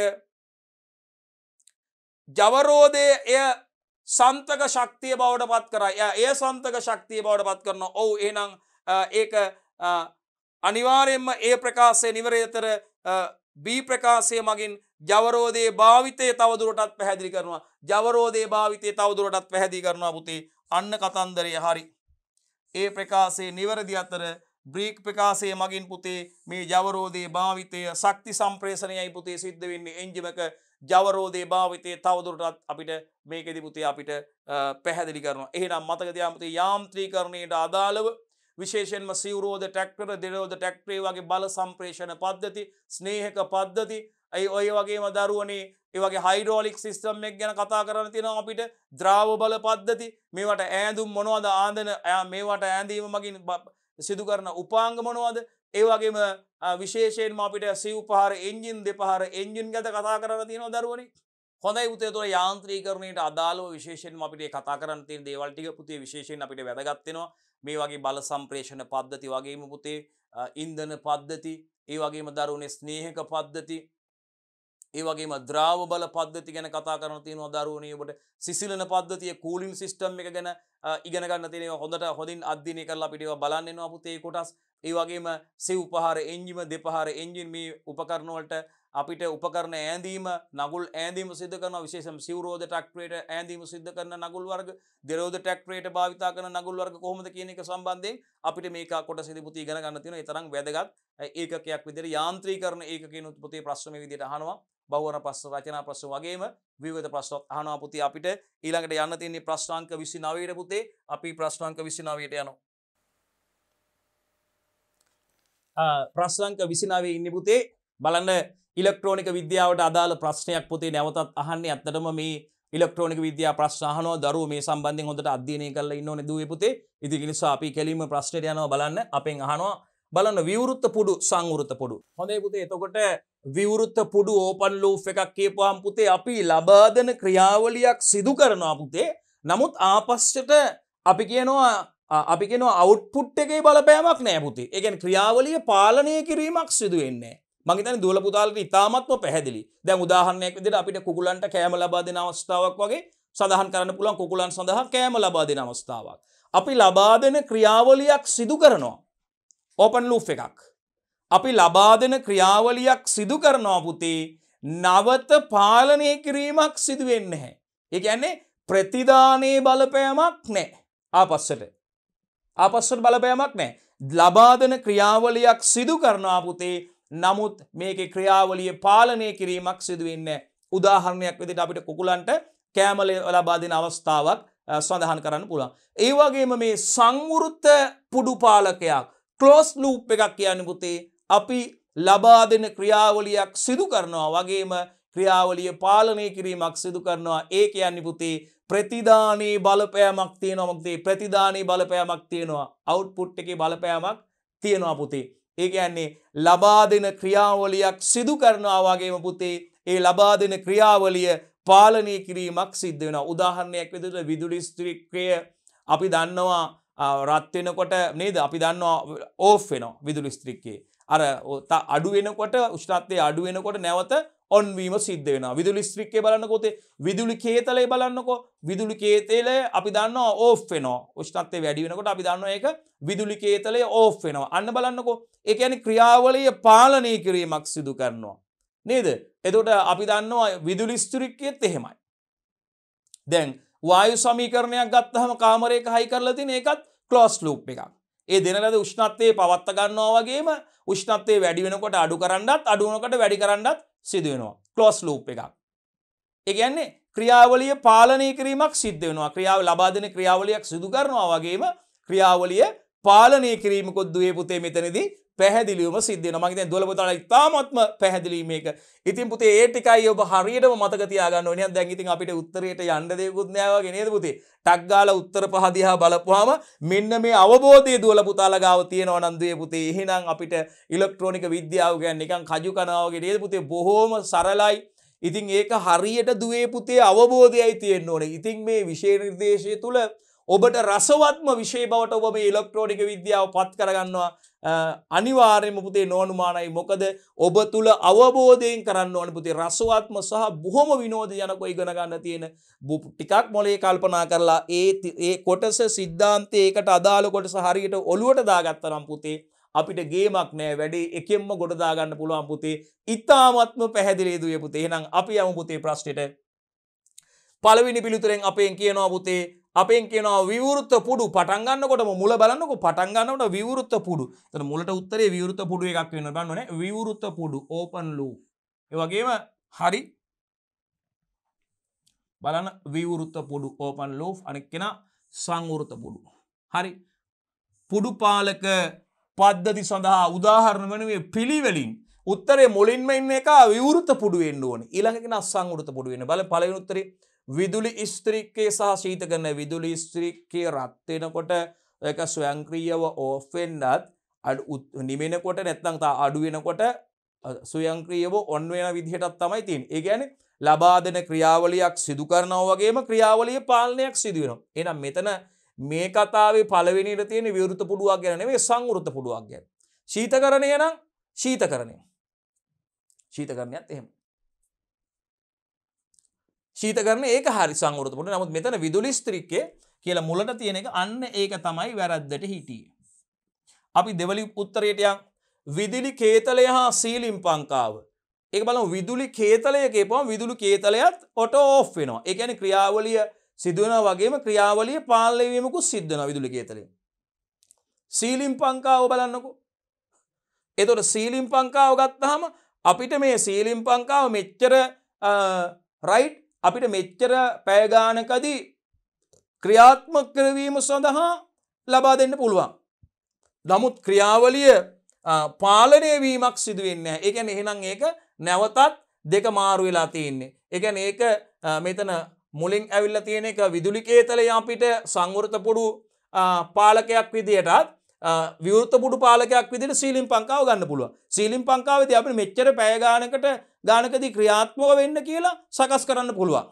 A: ජවරෝධය එය සන්තක ශක්තිය බවට පත් කරයි එය සන්තක ශක්තිය බවට පත් කරනවා ඔව් එහෙනම් ඒක අනිවාර්යෙන්ම ඒ ප්‍රකාශය නිවැරදිතර බී ප්‍රකාශය මගින් ජවරෝධයේ භාවිතය තවදුරටත් පැහැදිලි කරනවා ජවරෝධයේ භාවිතය තවදුරටත් පැහැදිලි කරනවා පුතේ අන්න කතන්දරය හරි ඒ ප්‍රකාශයේ නිවැරදි අතර බ්‍රේක් ප්‍රකාශය මගින් පුතේ මේ ජවරෝධයේ භාවිතය ශක්ති සම්ප්‍රේෂණයයි පුතේ සිද්ධ වෙන්නේ එන්ජිම එක ජවරෝධයේ භාවිතය තවදුරටත් අපිට මේකෙදි පුතේ අපිට පැහැදිලි කරනවා. එහෙනම් මතක තියාගන්න පුතේ යාන්ත්‍රීකරණයට අදාළව විශේෂයෙන්ම සිවුරෝධ ට්‍රැක්ටර දෙරෝධ ට්‍රැක්ටරේ වගේ බල සම්ප්‍රේෂණ පද්ධති ස්නේහක පද්ධති අයි ඔය වගේම දරුවනේ ඒ වගේ හයිඩ්‍රොලික් සිස්ටම් එක ගැන කතා කරන්න තියෙනවා අපිට ද්‍රාව බල පද්ධති මේවට ඈඳුම් මොනවද ආන්දන මේවට ඈඳීම මගින් සිදු කරන උපාංග මොනවද ඒ වගේම විශේෂයෙන්ම අපිට සිව් පහර එන්ජින් දෙපහර එන්ජින් ගැන කතා කරන්න තියෙනවා දරුවනේ හොඳයි පුතේ ඒතොර යාන්ත්‍රීකරණයට අදාළව විශේෂයෙන්ම අපිට කතා කරන්න තියෙන දේවල් ටික පුතේ විශේෂයෙන් අපිට වැදගත් වෙනවා මේ වගේ බල සම්ප්‍රේෂණ පද්ධති වගේම පුතේ ඉන්ධන පද්ධති ඒ වගේම දරුවනේ ස්නේහක පද්ධති ඒ වගේම ද්‍රාව බල පද්ධති ගැන කතා කරන්න තියෙනවා දරුවනේ ඔබට සිසිලන පද්ධතිය කූලින් සිස්ටම් එක ගැන ඉගෙන ගන්න තියෙනවා හොඳට හොඳින් අධ්‍යයනය කරලා අපිට ඒවා බලන්න වෙනවා පුතේ කොටස් ඒ වගේම සිව් පහර එන්ජිම දෙපහර එන්ජින් මේ උපකරණ වලට අපිට උපකරණ ඈඳීම නගුල් ඈඳීම සිදු කරනවා විශේෂයෙන්ම සිවුරෝධ ට්‍රැක්ටරේට ඈඳීම සිදු කරන නගුල් වර්ග දෙරෝධ ට්‍රැක්ටරේට භාවිතා කරන නගුල් වර්ග කොහොමද කියන එක සම්බන්ධයෙන් අපිට මේක කොටසෙදි පුතේ ඉගෙන ගන්න තියෙනවා ඒ තරම් වැදගත් ඒකකයක් විදිහට යාන්ත්‍රීකරණ ඒකකිනුත් පුතේ ප්‍රශ්න මේ විදිහට අහනවා බහුවර්ණ ප්‍රශ්න රචනා ප්‍රශ්න වගේම විවිධ ප්‍රශ්න අහනවා පුතේ අපිට ඊළඟට යන්න තියෙන ප්‍රශ්නාංක විසිනවයට පුතේ අපි ප්‍රශ්නාංක විසිනවයට යනවා ප්‍රශ්නාංක විසිනවයේ ඉන්නේ පුතේ බලන්න ඉලෙක්ට්‍රොනික විද්‍යාවට අදාළ ප්‍රශ්නයක් පුතේ නැවතත් අහන්නේ ඇත්තටම මේ ඉලෙක්ට්‍රොනික විද්‍යාව ප්‍රශ්න අහනවා දරුවෝ මේ සම්බන්ධයෙන් හොඳට අධ්‍යයනය කරලා ඉන්න ඕනේ දුවේ පුතේ ඉතින් ඒ නිසා අපි කෙලින්ම ප්‍රශ්නෙට යනවා බලන්න අපෙන් අහනවා බලන්න විවෘත පුඩු සංවෘත පුඩු හොඳයි පුතේ එතකොට විවෘත පුඩු ඕපන් ලූප් එකක් කියපුවාම පුතේ අපි ලබා දෙන ක්‍රියාවලියක් සිදු කරනවා පුතේ නමුත් ආපස්සට අපි කියනවා අපි කියනවා අවුට්පුට් එකේ බලපෑමක් නැහැ පුතේ ඒ කියන්නේ ක්‍රියාවලිය පාලනය කිරීමක් සිදු වෙන්නේ මම හිතන්නේ දුවල පුතාලට ඉතාමත්ම පැහැදිලි. දැන් උදාහරණයක් විදිහට අපිට කුකුලන්ට කෑම ලබා දෙන අවස්ථාවක් වගේ සඳහන් කරන්න පුළුවන් කුකුලන් සඳහා කෑම ලබා දෙන අවස්ථාවක්. අපි ලබා දෙන ක්‍රියාවලියක් සිදු කරනවා. ඕපන් ලූප් එකක්. අපි ලබා දෙන ක්‍රියාවලියක් සිදු කරනවා පුතේ නවත පාලනය කිරීමක් සිදු වෙන්නේ නැහැ. ඒ කියන්නේ ප්‍රතිදානයේ බලපෑමක් නැහැ. ආපස්සට. ආපස්සට බලපෑමක් නැහැ. ලබා දෙන ක්‍රියාවලියක් සිදු කරනවා පුතේ නමුත් මේකේ ක්‍රියාවලිය පාලනය කිරීමක් සිදු වෙන්නේ උදාහරණයක් විදිහට අපිට කුකුලන්ට කෑම ලබා දෙන අවස්ථාවක් සඳහන් කරන්න පුළුවන්. ඒ වගේම මේ සංවෘත පුඩු පාලකයක් ක්ලෝස් ලූප් එකක් කියන්නේ පුතේ අපි ලබා දෙන ක්‍රියාවලියක් සිදු කරනවා වගේම ක්‍රියාවලිය පාලනය කිරීමක් සිදු කරනවා. ඒ කියන්නේ පුතේ ප්‍රතිදානයේ බලපෑමක් තියෙනවා. මොකද ප්‍රතිදානයේ බලපෑමක් තියෙනවා. අවුට්පුට් එකේ බලපෑමක් තියෙනවා පුතේ. ඒ කියන්නේ ලබා දෙන ක්‍රියාවලියක් සිදු කරනවා වගේම පුතේ ඒ ලබා දෙන ක්‍රියාවලිය පාලනය කිරීමක් සිද්ධ වෙනවා. උදාහරණයක් විදිහට විදුලි ස්ත්‍රික්‍රය අපි දන්නවා රත් වෙනකොට නේද අපි දන්නවා ඕෆ් වෙනවා විදුලි ස්ත්‍රික්කේ. අර අඩු වෙනකොට උෂ්ණත්වය අඩු වෙනකොට නැවත ඔන් වීම සිද්ධ වෙනවා. විදුලි ස්ත්‍රික්කේ බලන්නකොත් විදුලි කේතලය බලන්නකො විදුලි කේතලය අපි දන්නවා ඕෆ් වෙනවා. උෂ්ණත්වය වැඩි වෙනකොට අපි දන්නවා ඒක විදුලි කේතලය ඕෆ් වෙනවා. අන්න බලන්නකො ඒ කියන්නේ ක්‍රියාවලිය පාලනය කිරීමක් සිදු කරනවා. නේද? එතකොට අපි දන්නවා විදුලි ස්ත්‍රික්කයේත් එහෙමයි. දැන් වායු සමීකරණයක් ගත්තහම කාමරයක හයි කරලා තියෙන ඒකත් ක්ලෝස් ලූප් එකක්. ඒ දෙන ලද උෂ්ණත්වය පවත්ත ගන්නවා වගේම උෂ්ණත්වය වැඩි වෙනකොට අඩු කරන්නත් අඩු වෙනකොට වැඩි කරන්නත් සිදු වෙනවා. ක්ලෝස් ලූප් එකක්. ඒ කියන්නේ ක්‍රියාවලිය පාලනය කිරීමක් සිද්ධ වෙනවා. ක්‍රියාව ලබා දෙන ක්‍රියාවලියක් සිදු කරනවා වගේම ක්‍රියාවලිය පාලනය කිරීමකුත් දුවේ පුතේ මෙතනදී පැහැදිලිවම සිද්ධ වෙනවා. මම හිතන්නේ දුවල පුතාලා ඉතාමත්ම පැහැදිලි මේක. ඉතින් පුතේ ඒ ටිකයි ඔබ හරියටම මතක තියාගන්න ඕනේ. දැන් ඉතින් අපිට උත්තරයට යන්න දෙයක්වත් නෑ වගේ නේද පුතේ? ටක් ගාලා උත්තර පහ දිහා බලපුවාම මෙන්න මේ අවබෝධය දුවල පුතාලා ගාව තියෙනවා නම් දුවේ පුතේ. එහෙනම් අපිට ඉලෙක්ට්‍රොනික විද්‍යාව කියන්නේ නිකන් කජු කනවා වගේ නේද පුතේ? බොහොම සරලයි. ඉතින් ඒක හරියට දුවේ පුතේ අවබෝධයයි තියෙන්න ඕනේ. ඉතින් මේ විෂය නිර්දේශය තුල ඔබට රසවත්ම විෂය බවට ඔබ මේ ඉලෙක්ට්‍රොනික විද්‍යාව පත් කරගන්නවා අනිවාර්යයෙන්ම පුතේ නොඅනුමානයි. මොකද ඔබ තුල අවබෝධයෙන් කරන්න ඕනේ පුතේ රසවත්ම සහ බොහොම විනෝදජනකව ඉගෙන ගන්න තියෙන ටිකක් මොලේ කල්පනා කරලා ඒ ඒ කොටස સિદ્ધාන්තයේ ඒකට අදාළ කොටස හරියට ඔලුවට දාගත්තා නම් පුතේ අපිට ගේමක් නෑ වැඩේ එකෙන්ම ගොඩ දා ගන්න පුළුවන් පුතේ. ඉතාමත්ම පැහැදිලි දුවේ පුතේ. එහෙනම් අපි යමු පුතේ ප්‍රශ්නෙට. පළවෙනි පිළිතුරෙන් අපෙන් කියනවා පුතේ අපෙන් කියනවා විවෘත පුඩු පටන් ගන්නකොටම මුල බලන්නකො පටන් ගන්නකොට විවෘත පුඩු. එතන මුලට උත්තරේ විවෘත පුඩු එකක් වෙන්න බලන්න ඕනේ. විවෘත පුඩු ඕපන් ලූප්. ඒ වගේම හරි බලන්න විවෘත පුඩු ඕපන් ලූප් අනෙක් කෙනා සංවෘත පුඩු. හරි. පුඩු පාලක පද්ධති සඳහා උදාහරණ වෙනුවේ පිළිවෙලින් උත්තරේ මුලින්ම ඉන්න එක විවෘත පුඩු වෙන්න ඕනේ. ඊළඟ කෙනා සංවෘත පුඩු වෙන්න. බලන්න පළවෙනි උත්තරේ විදුලි ස්ත්‍රික්කය සහ ශීතකරණ විදුලි ස්ත්‍රික්කය රත් වෙනකොට ඒක ස්වයංක්‍රීයව ඕෆ් වෙන්නත් අඩු නිවෙනකොට නැත්නම් තා අඩු වෙනකොට ස්වයංක්‍රීයව ඔන් වෙන විදිහටත් තමයි තියෙන්නේ. ඒ කියන්නේ ලබා දෙන ක්‍රියාවලියක් සිදු කරනවා වගේම ක්‍රියාවලිය පාලනයක් සිදු වෙනවා. එහෙනම් මෙතන මේ කතාවේ පළවෙනියට තියෙන විවෘත පුඩුවක් ගැන නෙවෙයි සංවෘත පුඩුවක් ගැන. ශීතකරණය නම් ශීතකරණය. ශීතකරණයත් එහෙම. ශීතකරණය ඒක හරි සංවෘත පුඩු. නමුත් මෙතන විදුලි ස්ත්‍රික්කය කියලා මුලට තියෙන එක අන්න ඒක තමයි වැරද්දට හිටියේ. අපි දෙවලි උත්තරයට යන් විදුලි කේතලය හා සීලින් පංකාව. ඒක බලමු විදුලි කේතලය කියපුවම විදුලි කේතලයත් ඔටෝ ඕෆ් වෙනවා. ඒ කියන්නේ ක්‍රියාවලිය සිදු වෙනවා වගේම ක්‍රියාවලිය පාලනය වීමකුත් සිද්ධ වෙනවා විදුලි කේතලයෙන්. සීලින් පංකාව බලන්නකෝ. එතකොට සීලින් පංකාව ගත්තාම අපිට මේ සීලින් පංකාව මෙච්චර රයිට් අපිට මෙච්චර පැය ගානකදී ක්‍රියාත්මක කරවීම සඳහා ලබා දෙන්න පුළුවන්. නමුත් ක්‍රියාවලිය පාලනය වීමක් සිදු වෙන්නේ නැහැ. ඒ කියන්නේ එහෙනම් ඒක නැවතත් දෙක මාරු වෙලා තියෙන්නේ. ඒ කියන්නේ ඒක මෙතන මුලින් ඇවිල්ලා තියෙන එක විදුලි කේතලය අපිට සංවෘත පුඩු පාලකයක් විදියටත් විවෘත පුඩු පාලකයක් විදිහට සීලින් පංකාව ගන්න පුළුවන්. සීලින් පංකාවේදී අපිට මෙච්චර පැය ගානකට ගානකදී ක්‍රියාත්මක වෙන්න කියලා සකස් කරන්න පුළුවන්.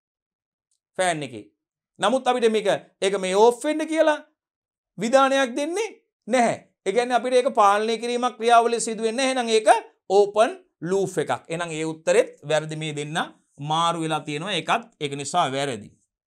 A: ෆෑන් එකේ. නමුත් අපිට මේක ඒක මේ ඕෆ් වෙන්න කියලා විධානයක් දෙන්නේ නැහැ. ඒ කියන්නේ අපිට ඒක පාලනය කිරීමක් ක්‍රියාවලිය සිදු වෙන්නේ නැහැ. එහෙනම් ඒක ඕපන් ලූප් එකක්. එහෙනම් ඒ උත්තරෙත් වැරදි මේ දෙන්න මාරු වෙලා තියෙනවා. ඒකත් ඒක නිසා වැරදි.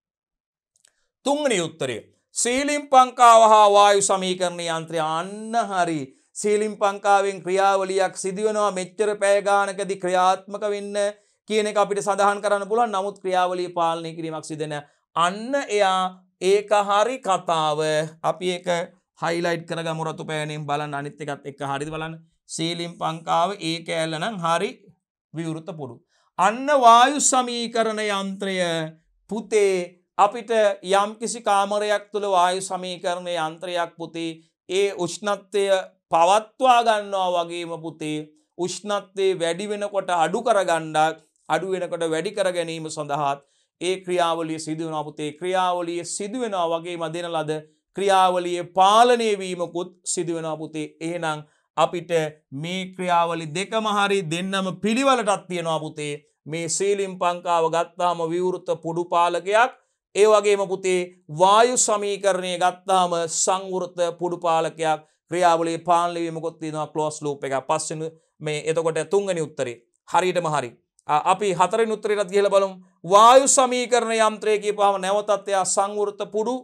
A: තුන්වෙනි උත්තරය සීලින් පංකාව හා වායු සමීකරණ යන්ත්‍රය අන්න හරි. සීලින් පංකාවෙන් ක්‍රියාවලියක් සිදු වෙනවා මෙච්චර පැය ගානකදී ක්‍රියාත්මක වෙන්න කියන එක අපිට සඳහන් කරන්න පුළුවන්. නමුත් ක්‍රියාවලිය පාලනය කිරීමක් සිදු වෙන අන්න එයා ඒක හරි කතාව. අපි ඒක හයිලයිට් කරගමු රතු පෑනෙන් බලන්න අනිත් එකත් එක්ක හරිද බලන්න. සීලින් පංකාව ඒ කෑල්ල නම් හරි විවෘත පුඩු. අන්න වායු සමීකරණ යන්ත්‍රය පුතේ අපිට යම් කිසි කාමරයක් තුළ වායු සමීකරණ යන්ත්‍රයක් පුතේ ඒ උෂ්ණත්වය පවත්වා ගන්නවා වගේම පුතේ උෂ්ණත්වය වැඩි වෙනකොට අඩු කරගන්නත් අඩු වෙනකොට වැඩි කර ගැනීම සඳහා ඒ ක්‍රියාවලිය සිදු වෙනවා පුතේ. ක්‍රියාවලිය සිදු වෙනවා වගේම දෙන ලද ක්‍රියාවලිය පාලනය වීමකුත් සිදු වෙනවා පුතේ. එහෙනම් අපිට මේ ක්‍රියාවලි දෙකම හරි දෙන්නම පිළිවෙලටත් තියෙනවා පුතේ. මේ සීලින් පංකාව ගත්තාම විවෘත පුඩු පාලකයක්. ඒ වගේම පුතේ වායු සමීකරණය ගත්තාම සංවෘත පුඩු පාලකයක්. ක්‍රියාවලිය පාලනය වීමකුත් තියෙනවා ක්ලෝස් ලූප් එකක්. පස්වෙනි මේ එතකොට තුන්වෙනි උත්තරේ හරියටම හරි. අපි හතරවෙනි උත්තරේට ගිහලා බලමු. වායු සමීකරණ යන්ත්‍රය කියපුවාම නැවතත් එයා සංවෘත පුඩු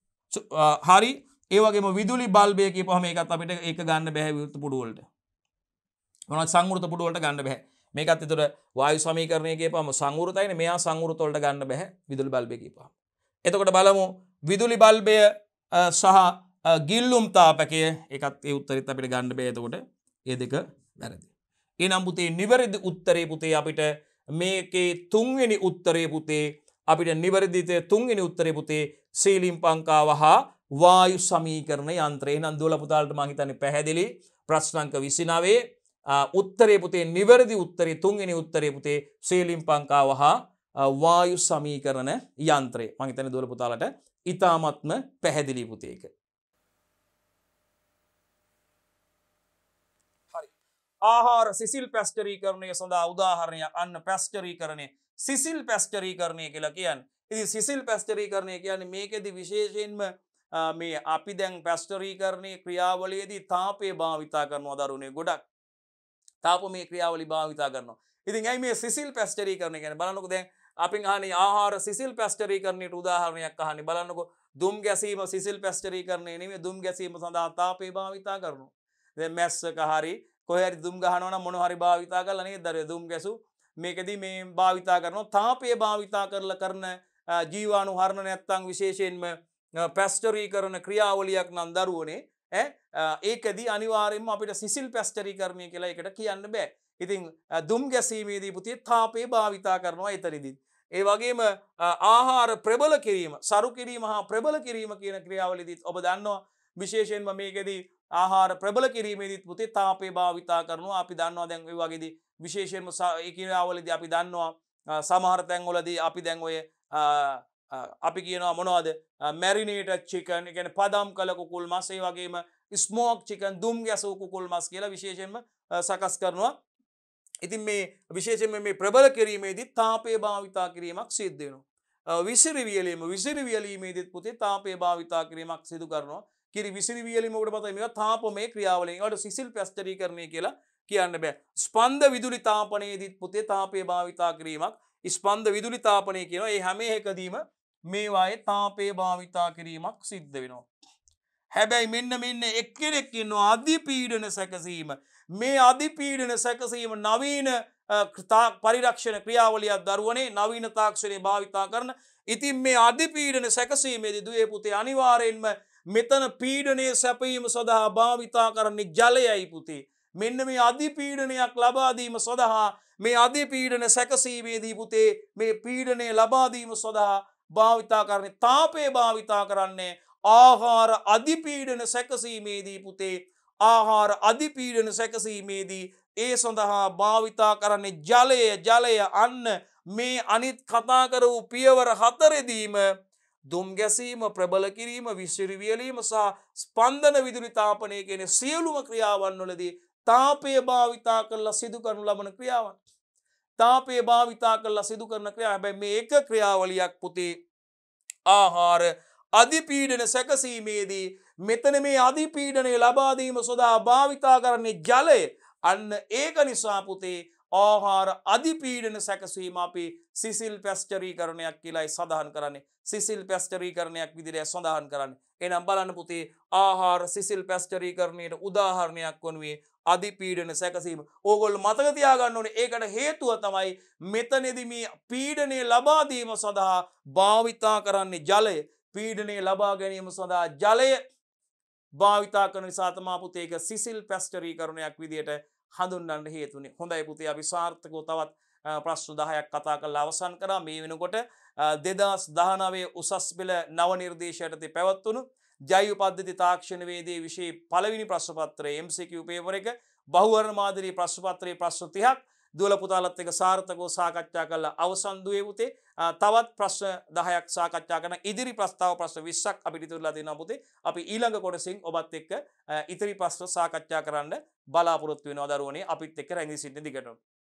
A: හරි. ඒ වගේම විදුලි බල්බය කියපුවාම ඒකත් අපිට ඒක ගන්න බෑ විවෘත පුඩු වලට. මොනවද සංවෘත පුඩු වලට ගන්න බෑ. මේකත් ඒතර වායු සමීකරණය කියපුවාම සංවෘතයිනේ. මෙයා සංවෘත වලට ගන්න බෑ විදුලි බල්බය කියපුවාම. එතකොට බලමු විදුලි බල්බය සහ ගිල්ලුම් තාපකය ඒකත් ඒ උත්තරෙත් අපිට ගන්න බෑ. එතකොට ඒ දෙක වැරදි. එහෙනම් පුතේ නිවැරදි උත්තරේ පුතේ අපිට මේකේ තුන්වෙනි උත්තරේ පුතේ අපිට නිවැරදි තුන්වෙනි උත්තරේ පුතේ සීලින් පංකාව හා වායු සමීකරණ යන්ත්‍රය. එහෙනම් දුවලා පුතාලට මම හිතන්නේ පැහැදිලි. ප්‍රශ්න අංක විසිනවය උත්තරේ පුතේ නිවැරදි උත්තරේ තුන්වෙනි උත්තරේ පුතේ සීලින් පංකාව හා වායු සමීකරණ යන්ත්‍රය. මම හිතන්නේ දුවලා පුතාලට ඊ타මත්ම පැහැදිලි පුතේ ඒක. ආහාර සිසිල් පැස්චරීකරණය සඳහා උදාහරණයක් අන්න පැස්චරීකරණය. සිසිල් පැස්චරීකරණය කියලා කියන්නේ. ඉතින් සිසිල් පැස්චරීකරණය කියන්නේ මේකෙදි විශේෂයෙන්ම මේ අපි දැන් පැස්චරීකරණයේ ක්‍රියාවලියේදී තාපය භාවිතා කරනවා දරුවනේ ගොඩක්. තාපමය ක්‍රියාවලිය භාවිතා කරනවා. ඉතින් ඇයි මේ සිසිල් පැස්චරීකරණය කියන්නේ බලන්නකෝ දැන් අපින් අහන්නේ ආහාර සිසිල් පැස්චරීකරණයට උදාහරණයක් අහන්නේ බලන්නකෝ දුම් ගැසීම සිසිල් පැස්චරීකරණය නෙමෙයි දුම් ගැසීම සඳහා තාපය භාවිතා කරනවා. දැන් මැස්සක හරි කොහේ හරි දුම් ගහනවා නම් මොන හරි භාවිතා කරලා නේද දරුවෝ දුම් ගැසු මේකෙදි මේ භාවිතා කරනවා තාපය භාවිතා කරලා කරන ජීවාණු හරණ නැත්තම් විශේෂයෙන්ම පැස්චරීකරණ ක්‍රියාවලියක් නම් දරුවනේ ඒකදී අනිවාර්යෙන්ම අපිට සිසිල් පැස්චරීකරණය කියලා එකට කියන්න බෑ. ඉතින් දුම් ගැසීමේදී පුතේ තාපය භාවිතා කරනවා එතනදී. ඒ වගේම ආහාර ප්‍රබල කිරීම, සරු කිරීම හා ප්‍රබල කිරීම කියන ක්‍රියාවලියදීත් ඔබ දන්නවා විශේෂයෙන්ම මේකෙදී ආහාර ප්‍රබල කිරීමේදීත් පුතේ තාපය භාවිතා කරනවා. අපි දන්නවා දැන් ඔය වගේදී විශේෂයෙන්ම ඒ ක්‍රියාවලියදී අපි දන්නවා සමහර තැන්වලදී අපි දැන් ඔය අපි කියනවා මොනවද මැරිනේටඩ් චිකන්, ඒ කියන්නේ පදම් කළ කුකුල් මස්, ඒ වගේම ස්මෝක් චිකන්, දුම් ගැසූ කුකුල් මස් කියලා විශේෂයෙන්ම සකස් කරනවා. ඉතින් මේ විශේෂයෙන්ම මේ ප්‍රබල කිරීමේදී තාපය භාවිතා කිරීමක් සිද්ධ වෙනවා. විසිරි වියලීම විසිරි වියලීමේදීත් පුතේ තාපය භාවිතා කිරීමක් සිදු කරනවා. කිරි විසිරි වියලීම ඔබට මතකයි මේක තාපමය ක්‍රියාවලියෙන්. ඒකට සිසිල් පැස්චරීකරණය කියලා කියන්න බෑ. ස්පන්ද විදුලි තාපනයේදීත් පුතේ තාපය භාවිතා කිරීමක්, ස්පන්ද විදුලි තාපනය කියනවා. ඒ හැම එකදීම මේවායේ තාපය භාවිතා කිරීමක් සිද්ධ වෙනවා. හැබැයි මෙන්න මෙන්න එක්කෙනෙක් ඉන්නවා අධිපීඩන සැකසීම. මේ අධිපීඩන සැකසීම නවීන පරිරක්ෂණ ක්‍රියාවලියක් දරුවනේ, නවීන තාක්ෂණය භාවිතා කරන. ඉතින් මේ අධිපීඩන සැකසීමේදී දුවේ පුතේ අනිවාර්යෙන්ම මෙතන පීඩනයේ සැපයීම සඳහා භාවිතා කරන්නේ ජලයයි පුතේ. මෙන්න මේ අධිපීඩනයක් ලබා දීම සඳහා මේ අධිපීඩන සැකසීමේදී පුතේ මේ පීඩනය ලබා දීම සඳහා භාවිතා කරන්නේ තාපය භාවිතා කරන්නේ ආහාර අධිපීඩන සැකසීමේදී පුතේ ආහාර අධිපීඩන සැකසීමේදී ඒ සඳහා භාවිතා කරන්නේ ජලය ජලය අන්න මේ අනිත් කතා කරපු පියවර හතරෙදීම දුම් ගැසීම, ප්‍රබල කිරීම, විසිරි වියලීම සහ ස්පන්දන විදුලි තාපනය කියන සියලුම ක්‍රියාවන් වලදී තාපය භාවිතා කරලා සිදු කරනු ලබන ක්‍රියාවන්. තාපය භාවිතා කරලා සිදු කරන ක්‍රියාව. හැබැයි මේ එක ක්‍රියාවලියක් පුතේ ආහාර අධිපීඩන සැකසීමේදී මෙතන මේ අධිපීඩනය ලබා දීම සඳහා භාවිතා කරන්නේ ජලය. අන්න ඒක නිසා පුතේ ආහාර අධිපීඩන සැකසීම අපි සිසිල් පැස්චරීකරණයක් කියලායි සඳහන් කරන්නේ. සිසිල් පැස්චරීකරණයක් විදිහට සඳහන් කරන්නේ. එහෙනම් බලන්න පුතේ ආහාර සිසිල් පැස්චරීකරණයට උදාහරණයක් වනුයේ අධිපීඩන සැකසීම. ඕගොල්ලෝ මතක තියාගන්න ඕනේ ඒකට හේතුව තමයි මෙතනදී මේ පීඩනය ලබා දීම සඳහා භාවිතා කරන්නේ ජලය. පීඩනය ලබා ගැනීම සඳහා ජලය භාවිතා කරන නිසා තමයි පුතේ ඒක සිසිල් පැස්චරීකරණයක් විදිහට හඳුන්වන්න හේතුනේ. හොඳයි පුතේ අපි සාර්ථකව තවත් ප්‍රශ්න දහයක් කතා කරලා අවසන් කරා. මේ වෙනකොට දෙදහස් දහනවය උසස් පෙළ නව නිර්දේශයටදී පැවැත්වුණු ජෛව පද්ධති තාක්ෂණ වේදයේ විෂය පළවෙනි ප්‍රශ්න පත්‍රයේ එම් සී කියු පේපර් එක බහුවර්ණ මාදිරී ප්‍රශ්න පත්‍රයේ ප්‍රශ්න තිහක් දුවල පුතාලත් එක්ක සාර්ථකව සාකච්ඡා කරලා අවසන් දුවේ පුතේ. තවත් ප්‍රශ්න දහයක් සාකච්ඡා කරන ඉදිරි ප්‍රස්තාව ප්‍රශ්න විස්සක් අපිට ඉතුරුලා තියෙනවා පුතේ. අපි ඊළඟ කොටසින් ඔබත් එක්ක ඉදිරි ප්‍රශ්න සාකච්ඡා කරන්න බලාපොරොත්තු වෙනවා දරුවනේ. අපිත් එක්ක රැඳී සිටින්න දිගටම.